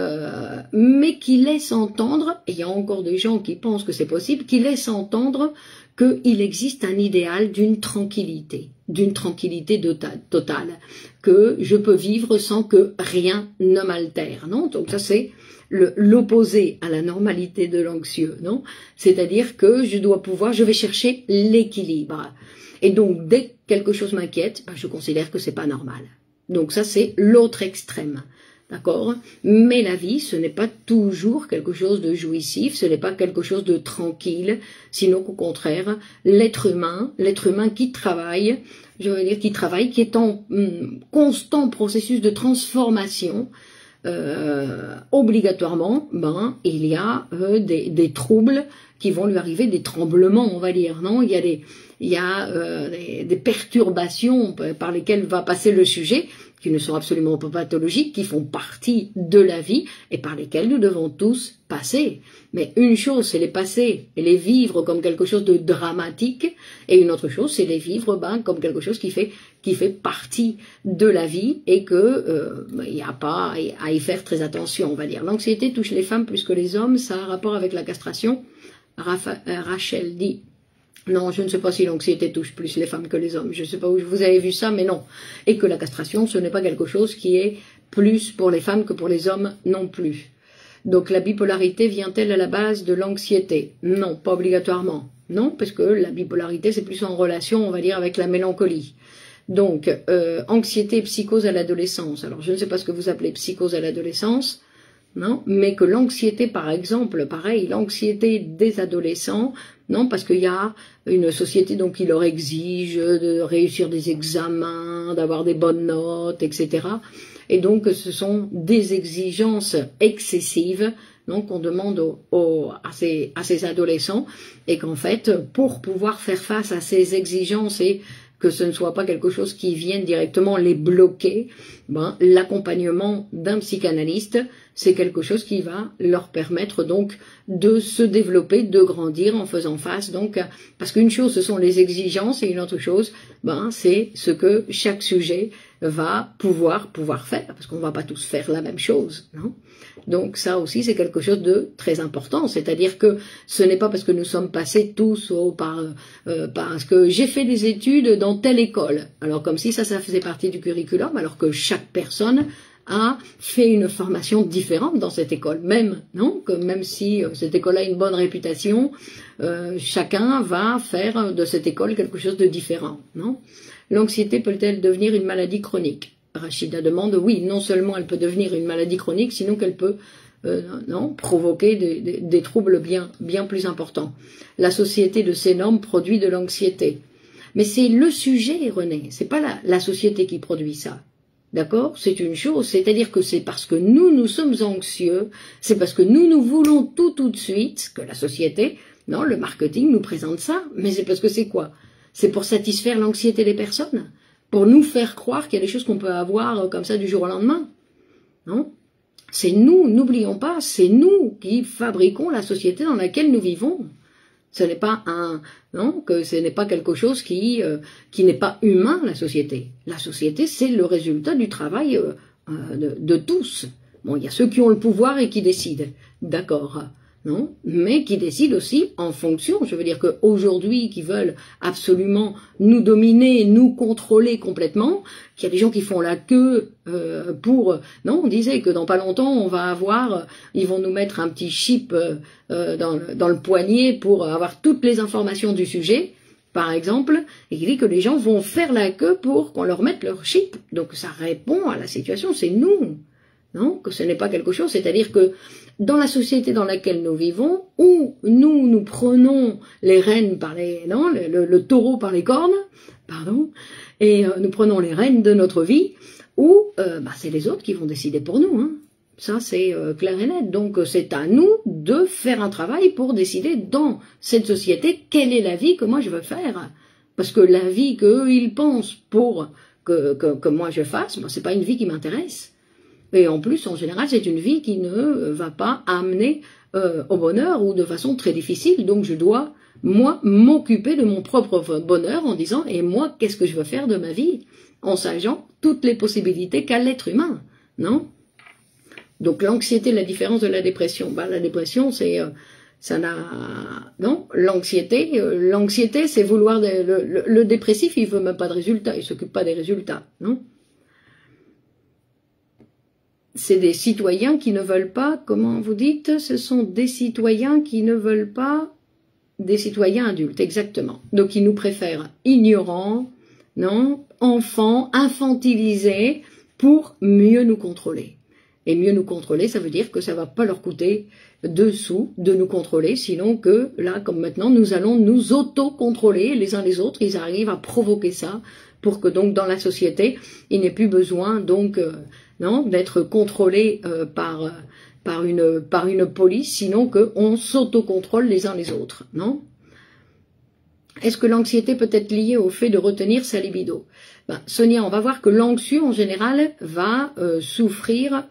qui laisse entendre, et il y a encore des gens qui pensent que c'est possible, qui laisse entendre qu'il existe un idéal d'une tranquillité totale, que je peux vivre sans que rien ne m'altère, non? Donc ça c'est l'opposé à la normalité de l'anxieux, non? C'est-à-dire que je vais chercher l'équilibre. Et donc dès que quelque chose m'inquiète, ben, je considère que c'est pas normal. Donc ça c'est l'autre extrême. D'accord? Mais la vie, ce n'est pas toujours quelque chose de jouissif, ce n'est pas quelque chose de tranquille, sinon qu'au contraire, l'être humain qui travaille, qui est en constant processus de transformation, obligatoirement, ben, il y a des troubles qui vont lui arriver, des tremblements, on va dire, non? Il y a des perturbations par lesquelles va passer le sujet, qui ne sont absolument pas pathologiques, qui font partie de la vie et par lesquelles nous devons tous passer. Mais une chose, c'est les passer et les vivre comme quelque chose de dramatique, et une autre chose, c'est les vivre comme quelque chose qui fait partie de la vie et que il n'y a pas à y faire très attention, on va dire. L'anxiété touche les femmes plus que les hommes, ça a un rapport avec la castration. Rachel dit: non, je ne sais pas si l'anxiété touche plus les femmes que les hommes. Je ne sais pas où vous avez vu ça, mais non. Et que la castration, ce n'est pas quelque chose qui est plus pour les femmes que pour les hommes non plus. Donc la bipolarité vient-elle à la base de l'anxiété? Non, pas obligatoirement. Non, parce que la bipolarité, c'est plus en relation, on va dire, avec la mélancolie. Donc, anxiété et psychose à l'adolescence. Alors, je ne sais pas ce que vous appelez psychose à l'adolescence. Non, mais que l'anxiété, par exemple, pareil, l'anxiété des adolescents, non, parce qu'il y a une société donc qui leur exige de réussir des examens, d'avoir des bonnes notes, etc. Et donc ce sont des exigences excessives, donc qu'on demande à ces adolescents, et qu'en fait, pour pouvoir faire face à ces exigences et que ce ne soit pas quelque chose qui vienne directement les bloquer, ben, l'accompagnement d'un psychanalyste, c'est quelque chose qui va leur permettre donc de se développer, de grandir en faisant face. Donc, parce qu'une chose, ce sont les exigences, et une autre chose, ben, c'est ce que chaque sujet va pouvoir faire, parce qu'on ne va pas tous faire la même chose, non? Donc ça aussi c'est quelque chose de très important, c'est-à-dire que ce n'est pas parce que nous sommes passés tous parce que j'ai fait des études dans telle école, alors comme si ça faisait partie du curriculum, alors que chaque personne a fait une formation différente dans cette école, même si cette école a une bonne réputation, chacun va faire de cette école quelque chose de différent, non? L'anxiété peut-elle devenir une maladie chronique? Rachida demande, oui, non seulement elle peut devenir une maladie chronique, sinon qu'elle peut provoquer des troubles bien plus importants. La société de ces normes produit de l'anxiété. Mais c'est le sujet, René, c'est pas la société qui produit ça. D'accord? C'est une chose, c'est-à-dire que c'est parce que nous sommes anxieux, c'est parce que nous voulons tout de suite, que la société, non, le marketing nous présente ça, mais c'est parce que c'est quoi? C'est pour satisfaire l'anxiété des personnes, pour nous faire croire qu'il y a des choses qu'on peut avoir comme ça du jour au lendemain. Non? C'est nous, n'oublions pas, c'est nous qui fabriquons la société dans laquelle nous vivons. Ce n'est pas ce n'est pas quelque chose qui n'est pas humain, la société. La société, c'est le résultat du travail de tous. Bon, il y a ceux qui ont le pouvoir et qui décident, d'accord, non, mais qui décident aussi en fonction. Je veux dire qu'aujourd'hui, qui veulent absolument nous dominer, nous contrôler complètement, qu'il y a des gens qui font la queue on disait que dans pas longtemps, ils vont nous mettre un petit chip dans le poignet pour avoir toutes les informations du sujet. par exemple, et qui dit que les gens vont faire la queue pour qu'on leur mette leur chip. Donc ça répond à la situation, c'est nous, non? Que ce n'est pas quelque chose, c'est-à-dire que dans la société dans laquelle nous vivons, où nous prenons les rênes par les, non, le taureau par les cornes, pardon, et nous prenons les rênes de notre vie, où c'est les autres qui vont décider pour nous, hein. Ça, c'est clair et net. Donc, c'est à nous de faire un travail pour décider dans cette société quelle est la vie que moi je veux faire. Parce que la vie qu'eux, ils pensent pour que moi je fasse, c'est pas une vie qui m'intéresse. Et en plus, en général, c'est une vie qui ne va pas amener au bonheur ou de façon très difficile. Donc, je dois, moi, m'occuper de mon propre bonheur en disant, et moi, qu'est-ce que je veux faire de ma vie? En sachant toutes les possibilités qu'a l'être humain, non? Donc l'anxiété, la différence de la dépression. La dépression, c'est ça n'a non. L'anxiété, c'est vouloir le dépressif, il veut même pas de résultats, il s'occupe pas des résultats, non. C'est des citoyens qui ne veulent pas, comment vous dites, ce sont des citoyens qui ne veulent pas des citoyens adultes, exactement. Donc ils nous préfèrent ignorants, non, enfants, infantilisés, pour mieux nous contrôler. Et mieux nous contrôler, ça veut dire que ça va pas leur coûter 2 sous de nous contrôler, sinon que là, comme maintenant, nous allons nous auto-contrôler les uns les autres. Ils arrivent à provoquer ça pour que donc dans la société, il n'ait plus besoin donc non d'être contrôlé par une police, sinon qu'on s'auto-contrôle les uns les autres, non? Est-ce que l'anxiété peut être liée au fait de retenir sa libido? Sonia, on va voir que l'anxieux en général va souffrir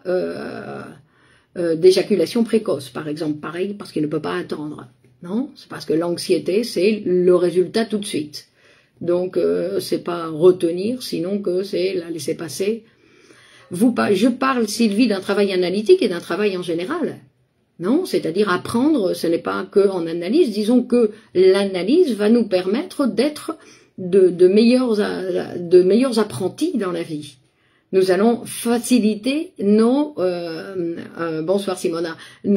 d'éjaculation précoce, par exemple, pareil, parce qu'il ne peut pas attendre. Non, c'est parce que l'anxiété, c'est le résultat tout de suite. Donc, c'est pas retenir, sinon que c'est la laisser passer. Je parle, Sylvie, d'un travail analytique et d'un travail en général. Non, c'est-à-dire apprendre, ce n'est pas que en analyse, disons que l'analyse va nous permettre d'être de meilleurs apprentis dans la vie. Nous allons faciliter nos... bonsoir Simona.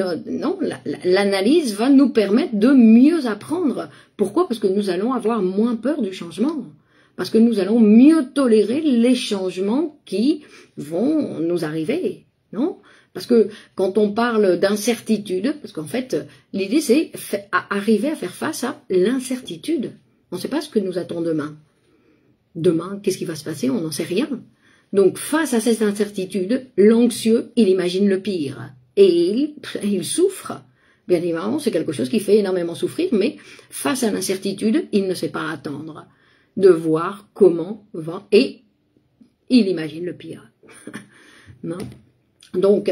L'analyse va nous permettre de mieux apprendre. Pourquoi? Parce que nous allons avoir moins peur du changement. Parce que nous allons mieux tolérer les changements qui vont nous arriver. Non? Parce que quand on parle d'incertitude, parce qu'en fait, l'idée c'est arriver à faire face à l'incertitude. On ne sait pas ce que nous attend demain. Demain, qu'est-ce qui va se passer? On n'en sait rien. Donc, face à cette incertitude, l'anxieux, il imagine le pire. Et il souffre. Bien évidemment, c'est quelque chose qui fait énormément souffrir, mais face à l'incertitude, il ne sait pas attendre de voir comment va, et il imagine le pire. Non? Donc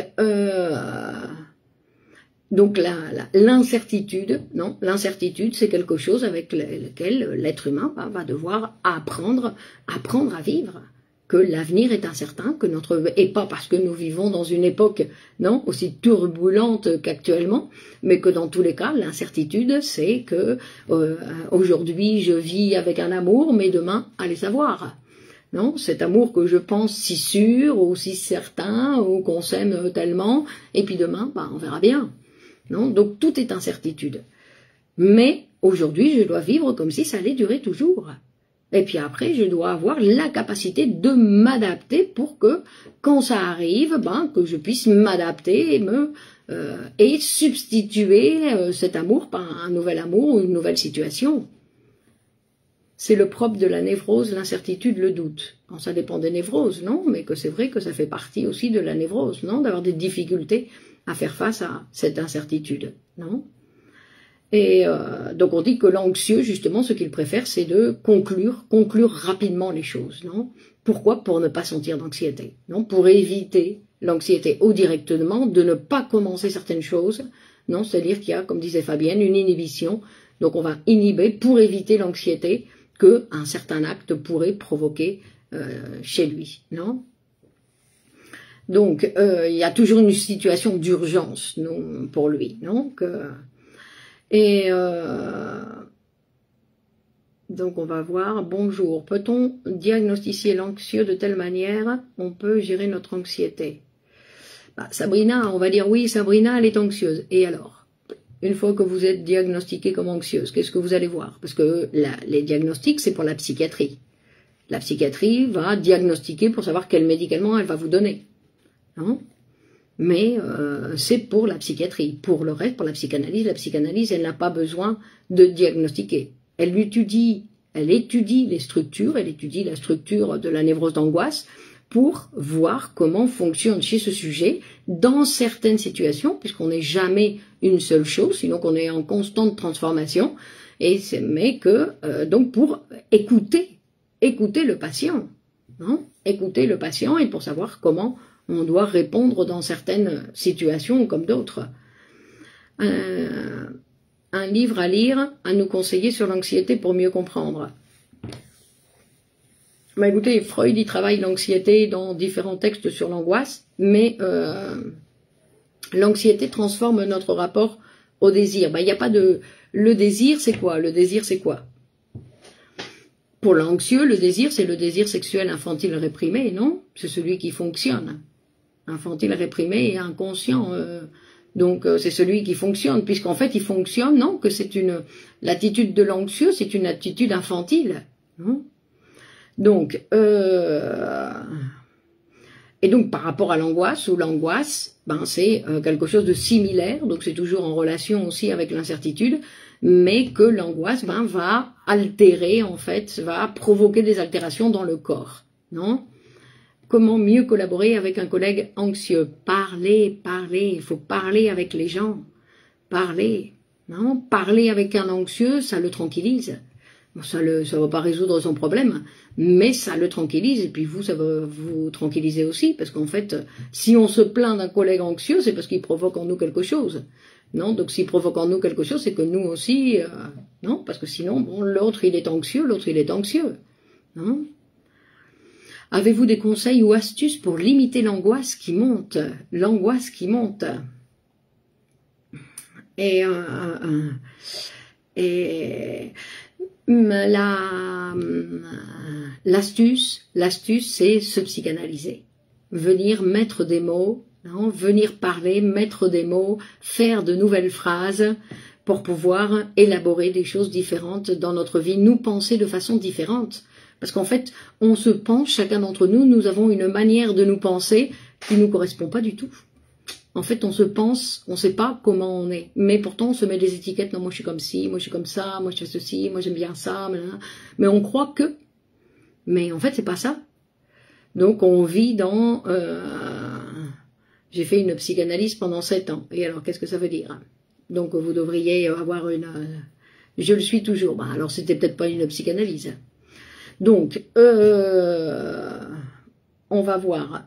l'incertitude, non, l'incertitude, c'est quelque chose avec lequel l'être humain va devoir apprendre à vivre. Que l'avenir est incertain, que et pas parce que nous vivons dans une époque, non, aussi turbulente qu'actuellement, mais que dans tous les cas, l'incertitude, c'est que aujourd'hui je vis avec un amour, mais demain, allez savoir. Non, cet amour que je pense si sûr ou si certain ou qu'on s'aime tellement, et puis demain, on verra bien. Non, donc tout est incertitude. Mais aujourd'hui, je dois vivre comme si ça allait durer toujours. Et puis après, je dois avoir la capacité de m'adapter pour que, quand ça arrive, que je puisse m'adapter et substituer cet amour par un nouvel amour ou une nouvelle situation. C'est le propre de la névrose, l'incertitude, le doute. Bon, ça dépend des névroses, non? Mais que c'est vrai que ça fait partie aussi de la névrose, non? D'avoir des difficultés à faire face à cette incertitude, non? Et donc on dit que l'anxieux, justement, ce qu'il préfère, c'est de conclure rapidement les choses, non? Pourquoi? Pour ne pas sentir d'anxiété, non? Pour éviter l'anxiété, ou directement de ne pas commencer certaines choses, non? C'est-à-dire qu'il y a, comme disait Fabienne, une inhibition. Donc on va inhiber pour éviter l'anxiété qu'un certain acte pourrait provoquer chez lui, non? Donc il y a toujours une situation d'urgence, non, pour lui, non? Donc on va voir, bonjour, peut-on diagnostiquer l'anxieux de telle manière on peut gérer notre anxiété? Sabrina, on va dire oui, Sabrina, elle est anxieuse. Et alors? une fois que vous êtes diagnostiqué comme anxieuse, qu'est-ce que vous allez voir? Parce que les diagnostics, c'est pour la psychiatrie. La psychiatrie va diagnostiquer pour savoir quel médicament elle va vous donner. Non? Mais c'est pour la psychiatrie. Pour le reste, pour la psychanalyse, elle n'a pas besoin de diagnostiquer. Elle étudie les structures, elle étudie la structure de la névrose d'angoisse pour voir comment fonctionne chez ce sujet dans certaines situations, puisqu'on n'est jamais une seule chose, sinon qu'on est en constante transformation, mais que donc pour écouter le patient, non? Écouter le patient et pour savoir comment on doit répondre dans certaines situations comme d'autres. Un livre à lire, à nous conseiller sur l'anxiété pour mieux comprendre. Bah écoutez, Freud il travaille l'anxiété dans différents textes sur l'angoisse, mais l'anxiété transforme notre rapport au désir. Bah, il n'y a pas de... Le désir, c'est quoi? Le désir, c'est quoi? Pour l'anxieux, le désir, c'est le désir sexuel infantile réprimé, non? C'est celui qui fonctionne. Infantile réprimé et inconscient. Donc c'est celui qui fonctionne, puisqu'en fait il fonctionne, non? Que c'est l'attitude de l'anxieux, c'est une attitude infantile, non? Donc, et donc par rapport à l'angoisse, ou l'angoisse, ben, c'est quelque chose de similaire, donc c'est toujours en relation aussi avec l'incertitude, mais que l'angoisse ben, va altérer, en fait, va provoquer des altérations dans le corps, non? Comment mieux collaborer avec un collègue anxieux? Parler, il faut parler avec les gens, parler, non? Parler avec un anxieux, ça le tranquillise. Ça va pas résoudre son problème, mais ça le tranquillise, et puis vous, ça va vous tranquilliser aussi, parce qu'en fait, si on se plaint d'un collègue anxieux, c'est parce qu'il provoque en nous quelque chose. Non, donc s'il provoque en nous quelque chose, c'est que nous aussi, non, parce que sinon, bon, l'autre il est anxieux, non? Avez-vous des conseils ou astuces pour limiter l'angoisse qui monte? L'angoisse qui monte. Et l'astuce, c'est se psychanalyser. Venir mettre des mots, non, venir parler, mettre des mots, faire de nouvelles phrases pour pouvoir élaborer des choses différentes dans notre vie, nous penser de façon différente. Parce qu'en fait, on se pense, chacun d'entre nous, nous avons une manière de nous penser qui ne nous correspond pas du tout. En fait, on se pense, on ne sait pas comment on est. Mais pourtant, on se met des étiquettes. Non, moi je suis comme ci, moi je suis comme ça, moi je fais ceci, moi j'aime bien ça. Mais on croit que. Mais en fait, c'est pas ça. Donc, on vit dans... J'ai fait une psychanalyse pendant 7 ans. Et alors, qu'est-ce que ça veut dire? Donc, vous devriez avoir une... Je le suis toujours. Bah, alors, c'était peut-être pas une psychanalyse. Donc, on va voir...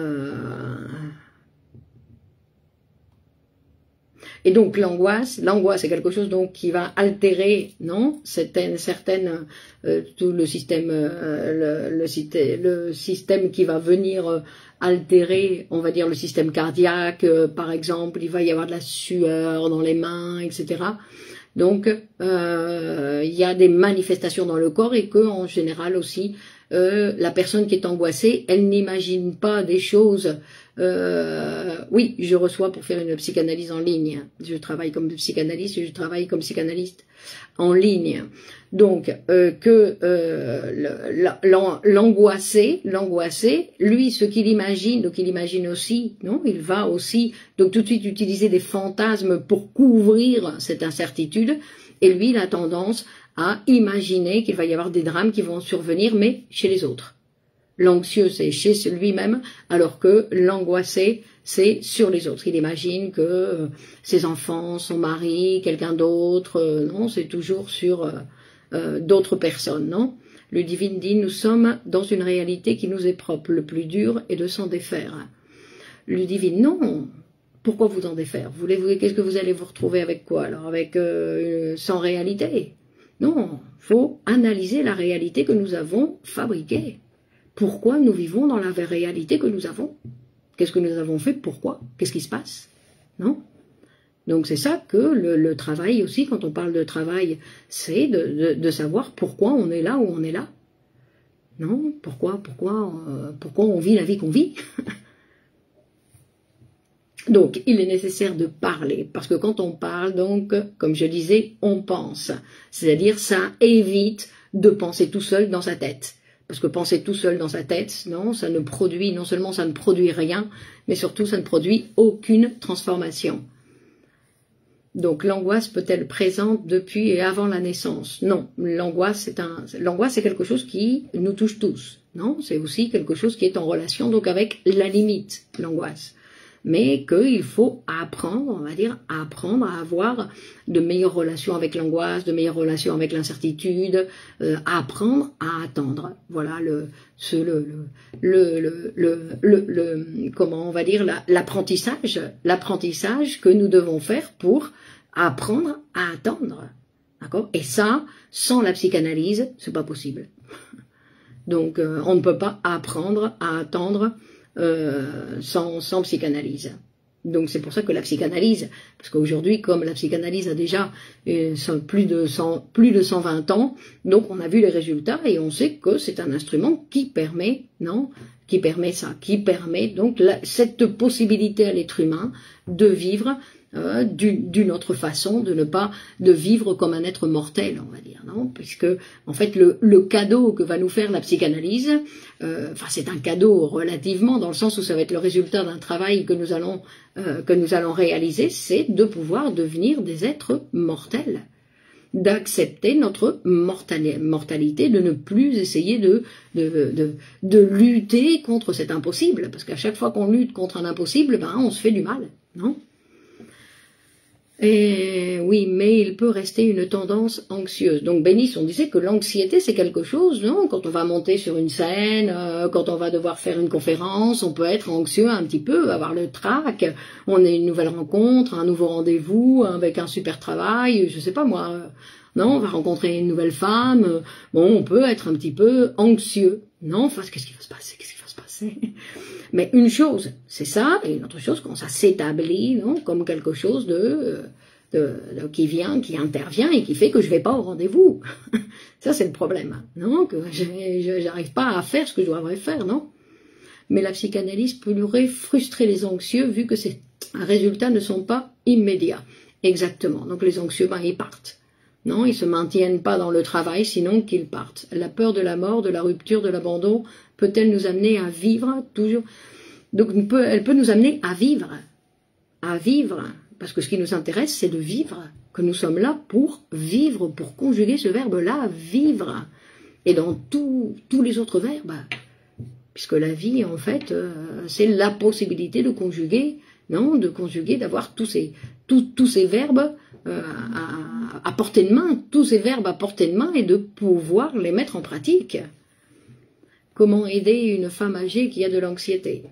Et donc l'angoisse est quelque chose donc qui va altérer, non, tout le système, le système qui va venir altérer, on va dire le système cardiaque, par exemple, il va y avoir de la sueur dans les mains, etc. Donc il y a des manifestations dans le corps et que en général aussi la personne qui est angoissée, elle n'imagine pas des choses. Oui, je reçois pour faire une psychanalyse en ligne. Je travaille comme psychanalyste et je travaille comme psychanalyste en ligne. Donc, l'angoissé, lui, ce qu'il imagine, donc il imagine aussi, non, il va aussi, donc tout de suite utiliser des fantasmes pour couvrir cette incertitude. Et lui, il a tendance à imaginer qu'il va y avoir des drames qui vont survenir, mais chez les autres. L'anxieux, c'est chez lui-même, alors que l'angoissé, c'est sur les autres. Il imagine que ses enfants, son mari, quelqu'un d'autre, non, c'est toujours sur d'autres personnes, non. Le divin dit, nous sommes dans une réalité qui nous est propre. Le plus dur est de s'en défaire. Le divin, non. Pourquoi vous en défaire? Qu'est-ce que vous allez vous retrouver avec quoi? Alors, avec sans réalité? Non, faut analyser la réalité que nous avons fabriquée. Pourquoi nous vivons dans la réalité que nous avons? Qu'est-ce que nous avons fait? Pourquoi? Qu'est-ce qui se passe? Non? Donc c'est ça que le travail aussi, quand on parle de travail, c'est de savoir pourquoi on est là où on est là. Non? Pourquoi on vit la vie qu'on vit? Donc, il est nécessaire de parler, parce que quand on parle, donc, comme je disais, on pense. C'est-à-dire, ça évite de penser tout seul dans sa tête. Parce que penser tout seul dans sa tête, non, ça ne produit, non seulement ça ne produit rien, mais surtout ça ne produit aucune transformation. Donc, l'angoisse peut-elle présente depuis et avant la naissance? Non, l'angoisse c'est quelque chose qui nous touche tous. Non, c'est aussi quelque chose qui est en relation donc avec la limite, l'angoisse. Mais qu'il faut apprendre, on va dire, apprendre à avoir de meilleures relations avec l'angoisse, de meilleures relations avec l'incertitude, apprendre à attendre. Voilà comment on va dire, l'apprentissage que nous devons faire pour apprendre à attendre. D'accord? Et ça, sans la psychanalyse, c'est pas possible. Donc, on ne peut pas apprendre à attendre sans psychanalyse. Donc c'est pour ça que la psychanalyse, parce qu'aujourd'hui comme la psychanalyse a déjà plus de 120 ans, donc on a vu les résultats et on sait que c'est un instrument qui permet, qui permet donc cette possibilité à l'être humain de vivre d'une autre façon, de vivre comme un être mortel, on va dire, non? Puisque en fait le cadeau que va nous faire la psychanalyse, c'est un cadeau relativement dans le sens où ça va être le résultat d'un travail que nous allons réaliser, c'est de pouvoir devenir des êtres mortels, d'accepter notre mortalité, de ne plus essayer de lutter contre cet impossible, parce qu'à chaque fois qu'on lutte contre un impossible, on se fait du mal, non? Et oui, mais il peut rester une tendance anxieuse. Donc Bénice, on disait que l'anxiété c'est quelque chose, non? Quand on va monter sur une scène, quand on va devoir faire une conférence, on peut être anxieux un petit peu, avoir le trac, on a une nouvelle rencontre, un nouveau rendez-vous avec un super travail, je sais pas moi, non, on va rencontrer une nouvelle femme, bon, on peut être un petit peu anxieux, non? Enfin, qu'est-ce qui va se passer? Qu'est-ce qui va se passer? Mais une chose, c'est ça, et une autre chose, quand ça s'établit, non, comme quelque chose qui intervient et qui fait que je vais pas au rendez-vous. Ça, c'est le problème, non, que j'arrive pas à faire ce que je devrais faire, non. Mais la psychanalyse pourrait frustrer les anxieux vu que ces résultats ne sont pas immédiats. Exactement. Donc les anxieux, ils partent. Non, ils se maintiennent pas dans le travail, sinon qu'ils partent. La peur de la mort, de la rupture, de l'abandon, peut-elle nous amener à vivre toujours? Donc elle peut nous amener à vivre, parce que ce qui nous intéresse, c'est de vivre, que nous sommes là pour vivre, pour conjuguer ce verbe-là, vivre. Et dans tous les autres verbes, puisque la vie, en fait, c'est la possibilité de conjuguer, non, d'avoir tous ces verbes à portée de main, tous ces verbes à portée de main et de pouvoir les mettre en pratique. Comment aider une femme âgée qui a de l'anxiété?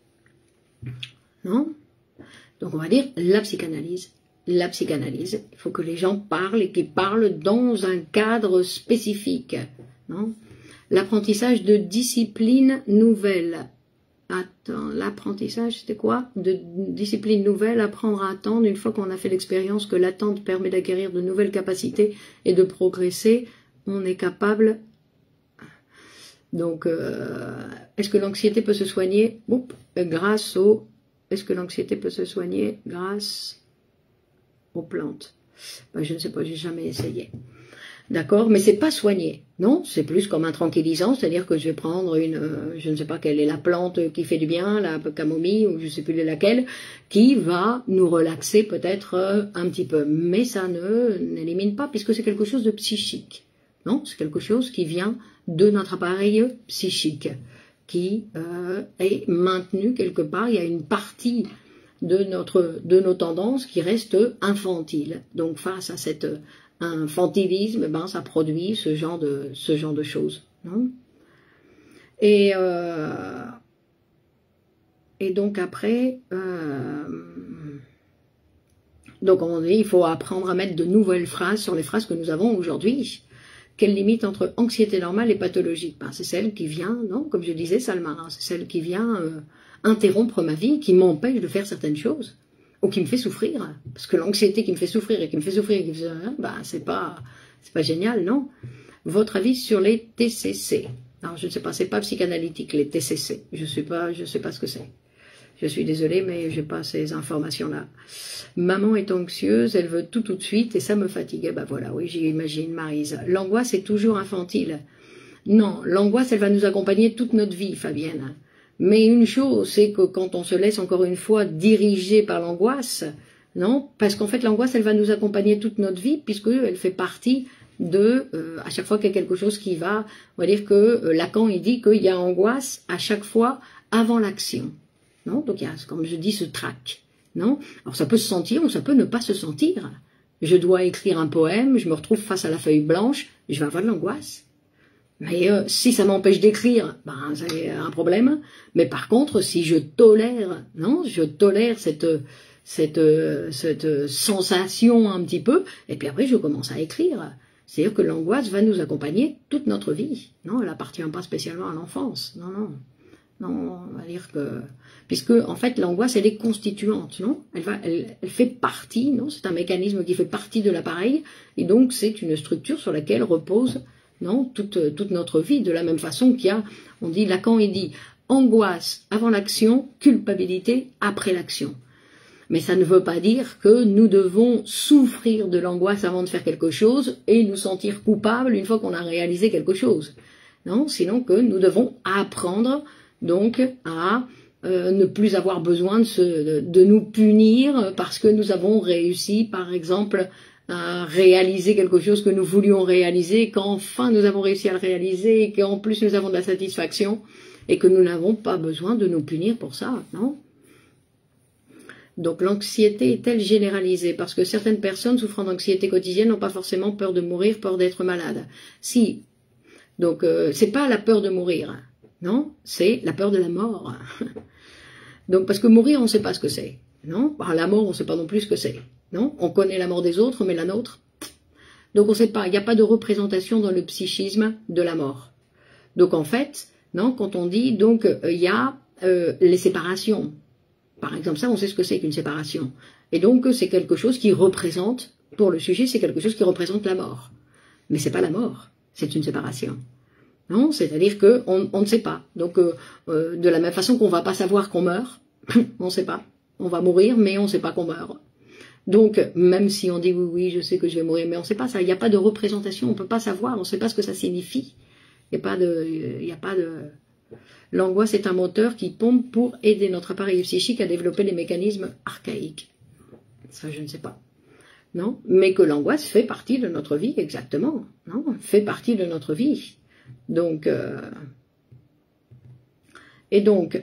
Non? Donc on va dire la psychanalyse. La psychanalyse, il faut que les gens parlent et qu'ils parlent dans un cadre spécifique. Non? L'apprentissage de disciplines nouvelles. Attends, l'apprentissage c'était quoi? De disciplines nouvelles, apprendre à attendre une fois qu'on a fait l'expérience que l'attente permet d'acquérir de nouvelles capacités et de progresser, on est capable. Donc, est-ce que l'anxiété peut se soigner grâce au... Est-ce que l'anxiété peut se soigner grâce aux plantes? Je ne sais pas, j'ai jamais essayé. D'accord, mais c'est pas soigné, non? C'est plus comme un tranquillisant, c'est-à-dire que je vais prendre je ne sais pas quelle est la plante qui fait du bien, la camomille ou je ne sais plus laquelle, qui va nous relaxer peut-être un petit peu. Mais ça n'élimine pas, puisque c'est quelque chose de psychique, non? C'est quelque chose qui vient de notre appareil psychique, qui est maintenu quelque part. Il y a une partie de nos tendances qui reste infantile. Donc face à cet infantilisme, ça produit ce genre de choses, non? Et donc après, donc on dit il faut apprendre à mettre de nouvelles phrases sur les phrases que nous avons aujourd'hui. Quelle limite entre anxiété normale et pathologique? C'est celle qui vient, non, comme je disais, Salma, c'est celle qui vient interrompre ma vie, qui m'empêche de faire certaines choses, ou qui me fait souffrir. Parce que l'anxiété qui me fait souffrir et qui me fait souffrir, et qui me fait... c'est pas génial, non? Votre avis sur les TCC? Alors je ne sais pas, c'est pas psychanalytique les TCC. Je sais pas ce que c'est. Je suis désolée, mais j'ai pas ces informations-là. Maman est anxieuse, elle veut tout de suite et ça me fatigue. Ben voilà, oui, j'imagine, Maryse. L'angoisse est toujours infantile. Non, l'angoisse, elle va nous accompagner toute notre vie, Fabienne. Mais une chose, c'est que quand on se laisse encore une fois diriger par l'angoisse, non, parce qu'en fait l'angoisse, elle va nous accompagner toute notre vie puisqu'elle fait partie de, à chaque fois qu'il y a quelque chose qui va, on va dire que Lacan, il dit qu'il y a angoisse à chaque fois avant l'action. Non, donc il y a, comme je dis, ce trac. Non, alors ça peut se sentir ou ça peut ne pas se sentir. Je dois écrire un poème, je me retrouve face à la feuille blanche, je vais avoir de l'angoisse. Mais si ça m'empêche d'écrire, ben c'est un problème. Mais par contre, si je tolère, non, je tolère cette sensation un petit peu, et puis après je commence à écrire. C'est-à-dire que l'angoisse va nous accompagner toute notre vie. Non, elle n'appartient pas spécialement à l'enfance. Non, non. Non, on va dire que... Puisque, en fait, l'angoisse, elle est constituante, non, elle fait partie, non, c'est un mécanisme qui fait partie de l'appareil, et donc c'est une structure sur laquelle repose, non, toute notre vie, de la même façon qu'il y a, on dit, Lacan, il dit, angoisse avant l'action, culpabilité après l'action. Mais ça ne veut pas dire que nous devons souffrir de l'angoisse avant de faire quelque chose, et nous sentir coupables une fois qu'on a réalisé quelque chose. Non, sinon que nous devons apprendre donc à ne plus avoir besoin de nous punir parce que nous avons réussi, par exemple, à réaliser quelque chose que nous voulions réaliser, qu'enfin nous avons réussi à le réaliser, et qu'en plus nous avons de la satisfaction, et que nous n'avons pas besoin de nous punir pour ça, non? Donc l'anxiété est-elle généralisée? Parce que certaines personnes souffrant d'anxiété quotidienne n'ont pas forcément peur de mourir, peur d'être malade. Si, donc c'est pas la peur de mourir. Non, c'est la peur de la mort. Donc, parce que mourir, on ne sait pas ce que c'est. Non, la mort, on ne sait pas non plus ce que c'est. Non, on connaît la mort des autres, mais la nôtre. Donc, on ne sait pas. Il n'y a pas de représentation dans le psychisme de la mort. Donc, en fait, non, quand on dit, donc, il y a les séparations. Par exemple, ça, on sait ce que c'est qu'une séparation. Et donc, c'est quelque chose qui représente, pour le sujet, c'est quelque chose qui représente la mort. Mais c'est pas la mort, c'est une séparation. Non, c'est-à-dire qu'on ne sait pas. Donc, de la même façon qu'on ne va pas savoir qu'on meurt, on ne sait pas. On va mourir, mais on ne sait pas qu'on meurt. Donc, même si on dit oui, oui, je sais que je vais mourir, mais on ne sait pas ça. Il n'y a pas de représentation, on ne peut pas savoir, on ne sait pas ce que ça signifie. Il n'y a pas de... L'angoisse est un moteur qui pompe pour aider notre appareil psychique à développer les mécanismes archaïques. Ça, je ne sais pas. Non, mais que l'angoisse fait partie de notre vie, exactement. Non, fait partie de notre vie. Donc, et donc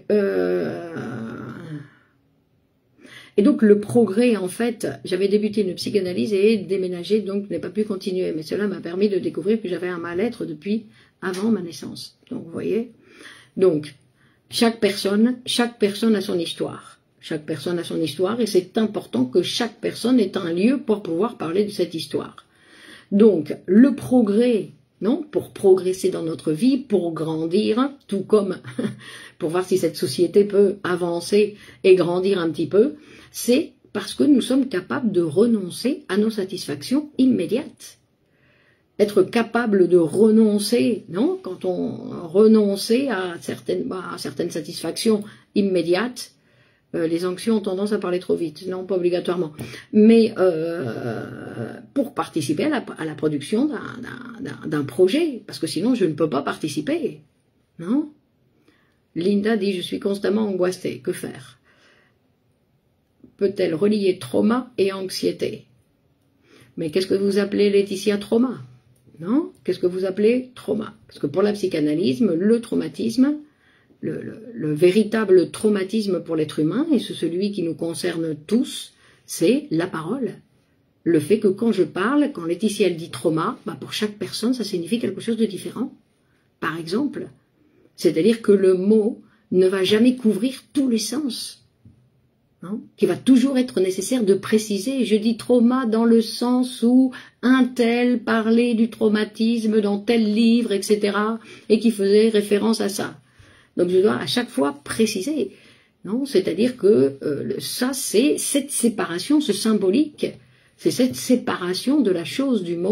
le progrès, en fait, j'avais débuté une psychanalyse et déménagé, donc je n'ai pas pu continuer. Mais cela m'a permis de découvrir que j'avais un mal-être depuis avant ma naissance. Donc, vous voyez. Donc, chaque personne a son histoire. Chaque personne a son histoire et c'est important que chaque personne ait un lieu pour pouvoir parler de cette histoire. Donc, le progrès, non, pour progresser dans notre vie, pour grandir, tout comme pour voir si cette société peut avancer et grandir un petit peu, c'est parce que nous sommes capables de renoncer à nos satisfactions immédiates. Être capable de renoncer, non, quand on renonçait à certaines satisfactions immédiates, les anxieux ont tendance à parler trop vite, non, pas obligatoirement, mais pour participer à la production d'un projet, parce que sinon je ne peux pas participer, non. Linda dit, je suis constamment angoissée, que faire? Peut-elle relier trauma et anxiété? Mais qu'est-ce que vous appelez, Laetitia, trauma? Non? Qu'est-ce que vous appelez trauma? Parce que pour la psychanalyse, le traumatisme, le véritable traumatisme pour l'être humain, et c'est celui qui nous concerne tous, c'est la parole. Le fait que quand je parle, quand Laetitia elle dit trauma, bah pour chaque personne, ça signifie quelque chose de différent. Par exemple, c'est-à-dire que le mot ne va jamais couvrir tous les sens. Hein, qu'il va toujours être nécessaire de préciser. Je dis trauma dans le sens où un tel parlait du traumatisme dans tel livre, etc., et qui faisait référence à ça. Donc je dois à chaque fois préciser. Non, c'est-à-dire que ça, c'est cette séparation, ce symbolique, c'est cette séparation de la chose du mot,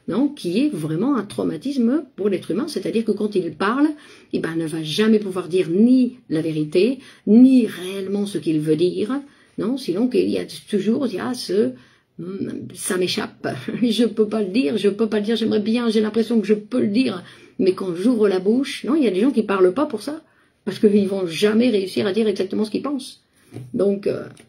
non, qui est vraiment un traumatisme pour l'être humain, c'est-à-dire que quand il parle, eh ben, ne va jamais pouvoir dire ni la vérité, ni réellement ce qu'il veut dire, non, sinon il y a toujours, ça m'échappe, je peux pas le dire, j'aimerais bien, j'ai l'impression que je peux le dire, mais quand j'ouvre la bouche, non, il y a des gens qui parlent pas pour ça, parce qu'ils vont jamais réussir à dire exactement ce qu'ils pensent. Donc,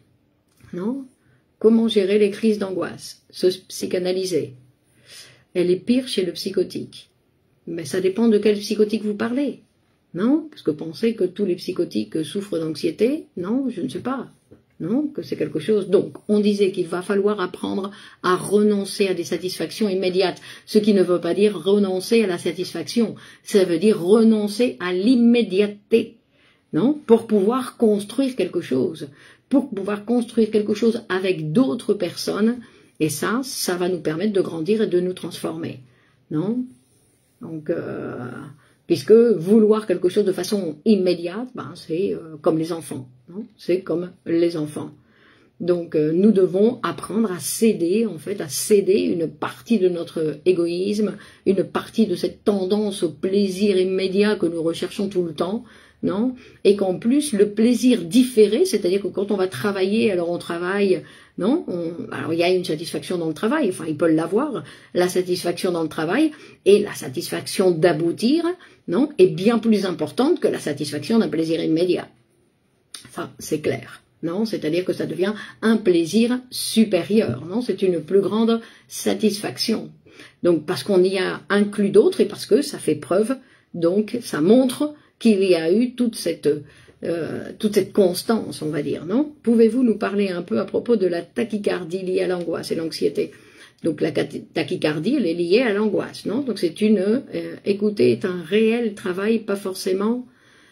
non, comment gérer les crises d'angoisse? Se psychanalyser. Elle est pire chez le psychotique. Mais ça dépend de quel psychotique vous parlez. Non? Parce que pensez que tous les psychotiques souffrent d'anxiété? Non, je ne sais pas. Non? Que c'est quelque chose. Donc, on disait qu'il va falloir apprendre à renoncer à des satisfactions immédiates. Ce qui ne veut pas dire renoncer à la satisfaction. Ça veut dire renoncer à l'immédiateté. Non? Pour pouvoir construire quelque chose. Pour pouvoir construire quelque chose avec d'autres personnes. Et ça va nous permettre de grandir et de nous transformer. Non? Donc, puisque vouloir quelque chose de façon immédiate, ben, c'est comme les enfants. C'est comme les enfants. Donc, nous devons apprendre à céder, en fait, à céder une partie de notre égoïsme, une partie de cette tendance au plaisir immédiat que nous recherchons tout le temps, non? Et qu'en plus, le plaisir différé, c'est-à-dire que quand on va travailler, alors on travaille, non? Alors il y a une satisfaction dans le travail, enfin il peut l'avoir, la satisfaction dans le travail, et la satisfaction d'aboutir, non? Est bien plus importante que la satisfaction d'un plaisir immédiat. Ça, c'est clair. Non, c'est-à-dire que ça devient un plaisir supérieur, non? C'est une plus grande satisfaction. Donc parce qu'on y a inclus d'autres et parce que ça fait preuve, donc ça montre qu'il y a eu toute cette constance, on va dire, non? Pouvez-vous nous parler un peu à propos de la tachycardie liée à l'angoisse et l'anxiété? Donc la tachycardie, elle est liée à l'angoisse, non? Donc c'est écoutez, est un réel travail, pas forcément,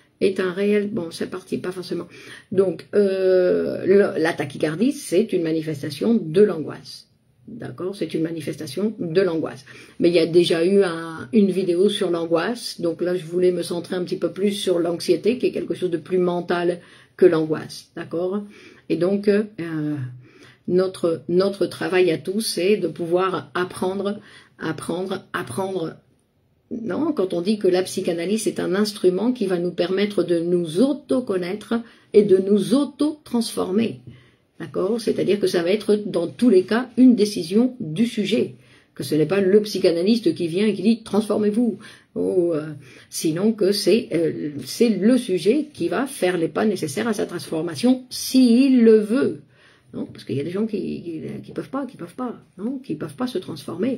bon c'est parti, pas forcément. Donc la tachycardie, c'est une manifestation de l'angoisse. D'accord, c'est une manifestation de l'angoisse. Mais il y a déjà eu une vidéo sur l'angoisse, donc là je voulais me centrer un petit peu plus sur l'anxiété, qui est quelque chose de plus mental que l'angoisse, d'accord? Et donc, notre travail à tous, c'est de pouvoir apprendre. Non, quand on dit que la psychanalyse est un instrument qui va nous permettre de nous auto-connaître et de nous auto-transformer. D'accord? C'est-à-dire que ça va être dans tous les cas une décision du sujet. Que ce n'est pas le psychanalyste qui vient et qui dit transformez-vous. Sinon que c'est le sujet qui va faire les pas nécessaires à sa transformation s'il le veut. Non? Parce qu'il y a des gens qui peuvent pas, non? Qui peuvent pas se transformer.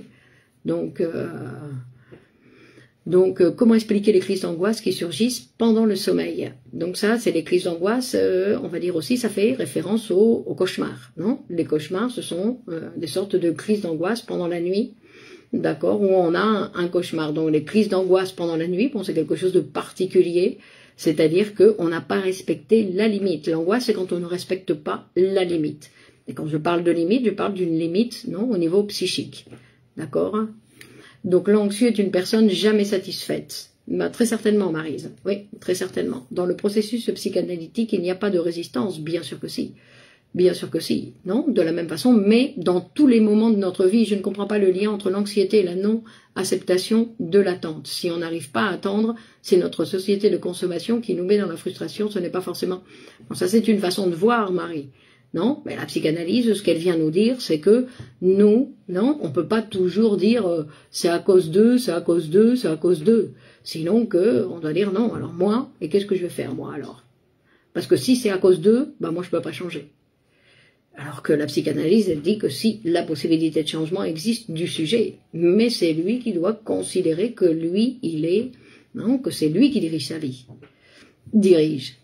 Donc, comment expliquer les crises d'angoisse qui surgissent pendant le sommeil? Donc ça, c'est les crises d'angoisse, on va dire aussi, ça fait référence au cauchemar, non? Les cauchemars, ce sont des sortes de crises d'angoisse pendant la nuit, d'accord, où on a un cauchemar. Donc les crises d'angoisse pendant la nuit, bon, c'est quelque chose de particulier, c'est-à-dire qu'on n'a pas respecté la limite. L'angoisse, c'est quand on ne respecte pas la limite. Et quand je parle de limite, je parle d'une limite, non, au niveau psychique, d'accord? Donc l'anxieux est une personne jamais satisfaite. Bah, très certainement, Maryse. Oui, très certainement. Dans le processus psychanalytique, il n'y a pas de résistance. Bien sûr que si. Bien sûr que si. Non, de la même façon, mais dans tous les moments de notre vie, je ne comprends pas le lien entre l'anxiété et la non-acceptation de l'attente. Si on n'arrive pas à attendre, c'est notre société de consommation qui nous met dans la frustration. Ce n'est pas forcément... Bon, ça, c'est une façon de voir, Marie. Non, mais la psychanalyse, ce qu'elle vient nous dire, c'est que nous, non, on peut pas toujours dire c'est à cause d'eux, c'est à cause d'eux, c'est à cause d'eux. Sinon on doit dire non, alors moi, et qu'est-ce que je vais faire moi alors? Parce que si c'est à cause d'eux, bah moi je peux pas changer. Alors que la psychanalyse, elle dit que si la possibilité de changement existe du sujet, mais c'est lui qui doit considérer que lui, il est, non, que c'est lui qui dirige sa vie. Dirige.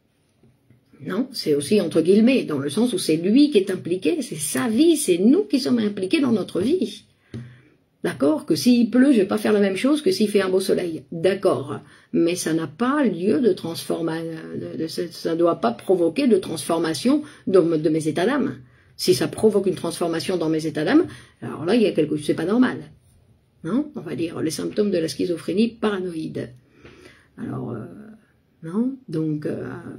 Non, c'est aussi entre guillemets, dans le sens où c'est lui qui est impliqué, c'est sa vie, c'est nous qui sommes impliqués dans notre vie. D'accord? Que s'il pleut, je vais pas faire la même chose que s'il fait un beau soleil. D'accord. Mais ça n'a pas lieu de transformation, ça ne doit pas provoquer de transformation de mes états d'âme. Si ça provoque une transformation dans mes états d'âme, alors là, il y a quelque chose, c'est pas normal. Non? On va dire les symptômes de la schizophrénie paranoïde. Alors, non? Donc,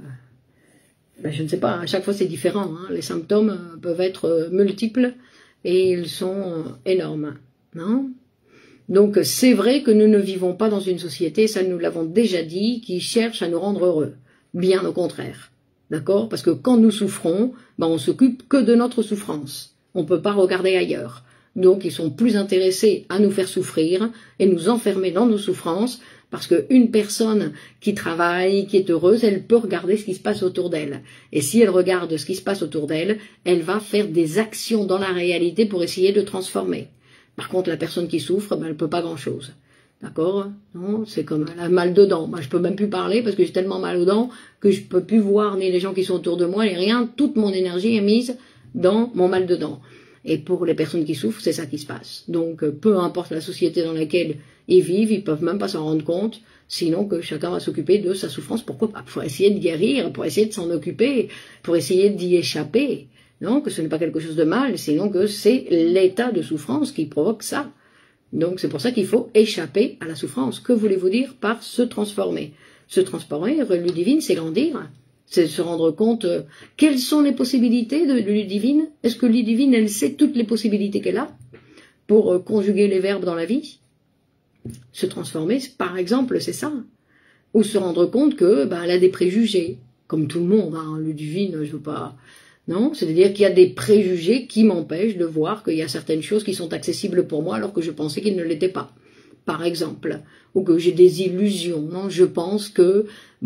ben, je ne sais pas, à chaque fois c'est différent. Hein. Les symptômes peuvent être multiples et ils sont énormes. Non? Donc c'est vrai que nous ne vivons pas dans une société, ça nous l'avons déjà dit, qui cherche à nous rendre heureux. Bien au contraire. D'accord? Parce que quand nous souffrons, ben on s'occupe que de notre souffrance. On ne peut pas regarder ailleurs. Donc ils sont plus intéressés à nous faire souffrir et nous enfermer dans nos souffrances, parce qu'une personne qui travaille, qui est heureuse, elle peut regarder ce qui se passe autour d'elle. Et si elle regarde ce qui se passe autour d'elle, elle va faire des actions dans la réalité pour essayer de transformer. Par contre, la personne qui souffre, ben, elle ne peut pas grand-chose. D'accord? Non, c'est comme elle a mal dedans. Moi, je peux même plus parler parce que j'ai tellement mal aux dents que je peux plus voir ni les gens qui sont autour de moi, ni rien. Toute mon énergie est mise dans mon mal de dents. Et pour les personnes qui souffrent, c'est ça qui se passe. Donc, peu importe la société dans laquelle ils vivent, ils peuvent même pas s'en rendre compte, sinon que chacun va s'occuper de sa souffrance. Pourquoi pas? Pour essayer de guérir, pour essayer de s'en occuper, pour essayer d'y échapper. Non, que ce n'est pas quelque chose de mal, sinon que c'est l'état de souffrance qui provoque ça. Donc, c'est pour ça qu'il faut échapper à la souffrance. Que voulez-vous dire par se transformer? Se transformer, Ludivine, c'est grandir. C'est se rendre compte quelles sont les possibilités de Ludivine. Est-ce que Ludivine, elle sait toutes les possibilités qu'elle a pour conjuguer les verbes dans la vie? Se transformer, par exemple, c'est ça. Ou se rendre compte que ben, elle a des préjugés, comme tout le monde. Hein, Ludivine, je veux pas... Non, c'est-à-dire qu'il y a des préjugés qui m'empêchent de voir qu'il y a certaines choses qui sont accessibles pour moi alors que je pensais qu'ils ne l'étaient pas. Par exemple, ou que j'ai des illusions. Non, je pense que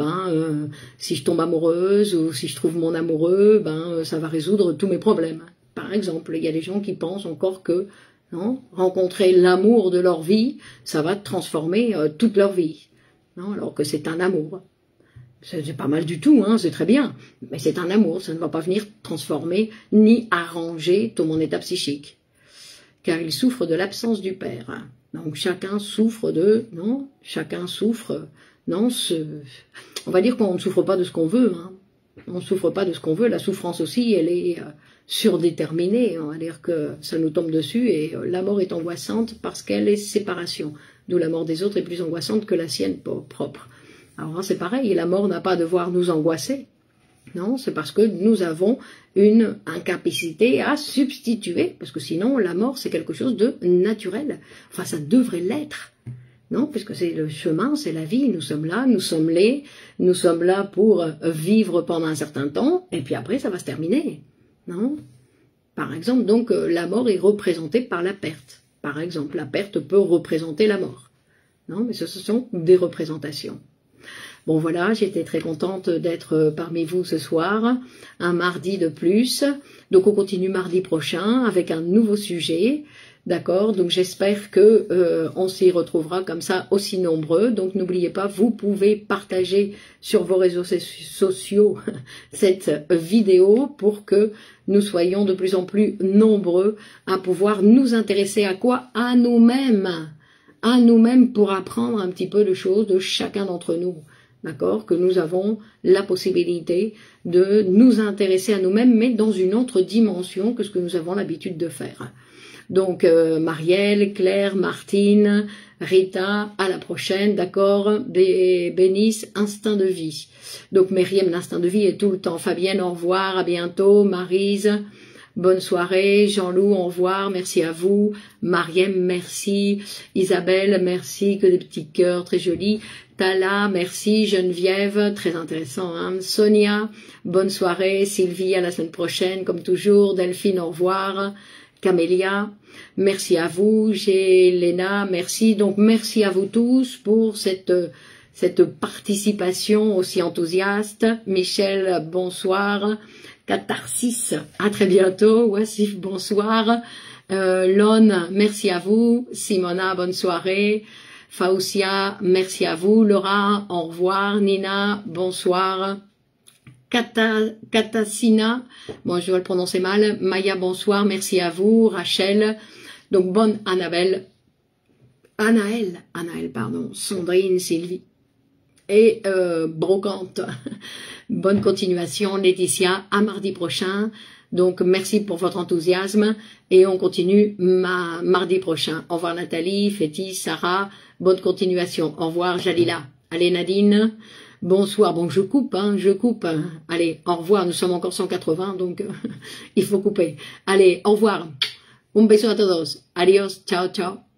si je tombe amoureuse ou si je trouve mon amoureux, ça va résoudre tous mes problèmes. Par exemple, il y a des gens qui pensent encore que non, rencontrer l'amour de leur vie, ça va transformer toute leur vie. Non, alors que c'est un amour. C'est pas mal du tout, hein, c'est très bien. Mais c'est un amour, ça ne va pas venir transformer ni arranger tout mon état psychique. Car il souffre de l'absence du père. Donc chacun souffre de... Non, chacun souffre... Non, on va dire qu'on ne souffre pas de ce qu'on veut. Hein. On ne souffre pas de ce qu'on veut. La souffrance aussi, elle est surdéterminée. On va dire que ça nous tombe dessus. Et la mort est angoissante parce qu'elle est séparation. D'où la mort des autres est plus angoissante que la sienne propre. Alors c'est pareil, la mort n'a pas à devoir nous angoisser. Non, c'est parce que nous avons une incapacité à substituer, parce que sinon la mort c'est quelque chose de naturel. Enfin ça devrait l'être. Non, puisque c'est le chemin, c'est la vie, nous sommes là, nous sommes là pour vivre pendant un certain temps, et puis après ça va se terminer. Non? Par exemple, donc la mort est représentée par la perte. Par exemple, la perte peut représenter la mort. Non, mais ce sont des représentations. Bon voilà, j'étais très contente d'être parmi vous ce soir, un mardi de plus. Donc on continue mardi prochain avec un nouveau sujet, d'accord? Donc j'espère que on s'y retrouvera comme ça aussi nombreux. Donc n'oubliez pas, vous pouvez partager sur vos réseaux sociaux cette vidéo pour que nous soyons de plus en plus nombreux à pouvoir nous intéresser à quoi? À nous-mêmes pour apprendre un petit peu de choses de chacun d'entre nous. D'accord, que nous avons la possibilité de nous intéresser à nous-mêmes, mais dans une autre dimension que ce que nous avons l'habitude de faire. Donc, Marielle, Claire, Martine, Rita, à la prochaine, d'accord, bénisse, instinct de vie. Donc, Myriam, l'instinct de vie est tout le temps. Fabienne, au revoir, à bientôt. Maryse, bonne soirée. Jean-Loup, au revoir, merci à vous. Mariem, merci. Isabelle, merci, que des petits cœurs très jolis. Tala, merci. Geneviève, très intéressant. Hein. Sonia, bonne soirée. Sylvie, à la semaine prochaine, comme toujours. Delphine, au revoir. Camélia, merci à vous. J'ai Léna, merci. Donc, merci à vous tous pour cette participation aussi enthousiaste. Michel, bonsoir. Catharsis, à très bientôt. Wassif, bonsoir. Lone, merci à vous. Simona, bonne soirée. Fausia, merci à vous. Laura, au revoir. Nina, bonsoir. Katasina, bon je vais le prononcer mal. Maya, bonsoir, merci à vous. Rachel, donc bonne Anaël, pardon. Sandrine, Sylvie et Brocante. Bonne continuation. Laetitia, à mardi prochain. Donc merci pour votre enthousiasme et on continue mardi prochain. Au revoir Nathalie, Fétis, Sarah, bonne continuation. Au revoir Jalila. Allez Nadine, bonsoir. Bon je coupe, Allez, au revoir, nous sommes encore 180 donc il faut couper. Allez, au revoir. Un beso a todos. Adios, ciao, ciao.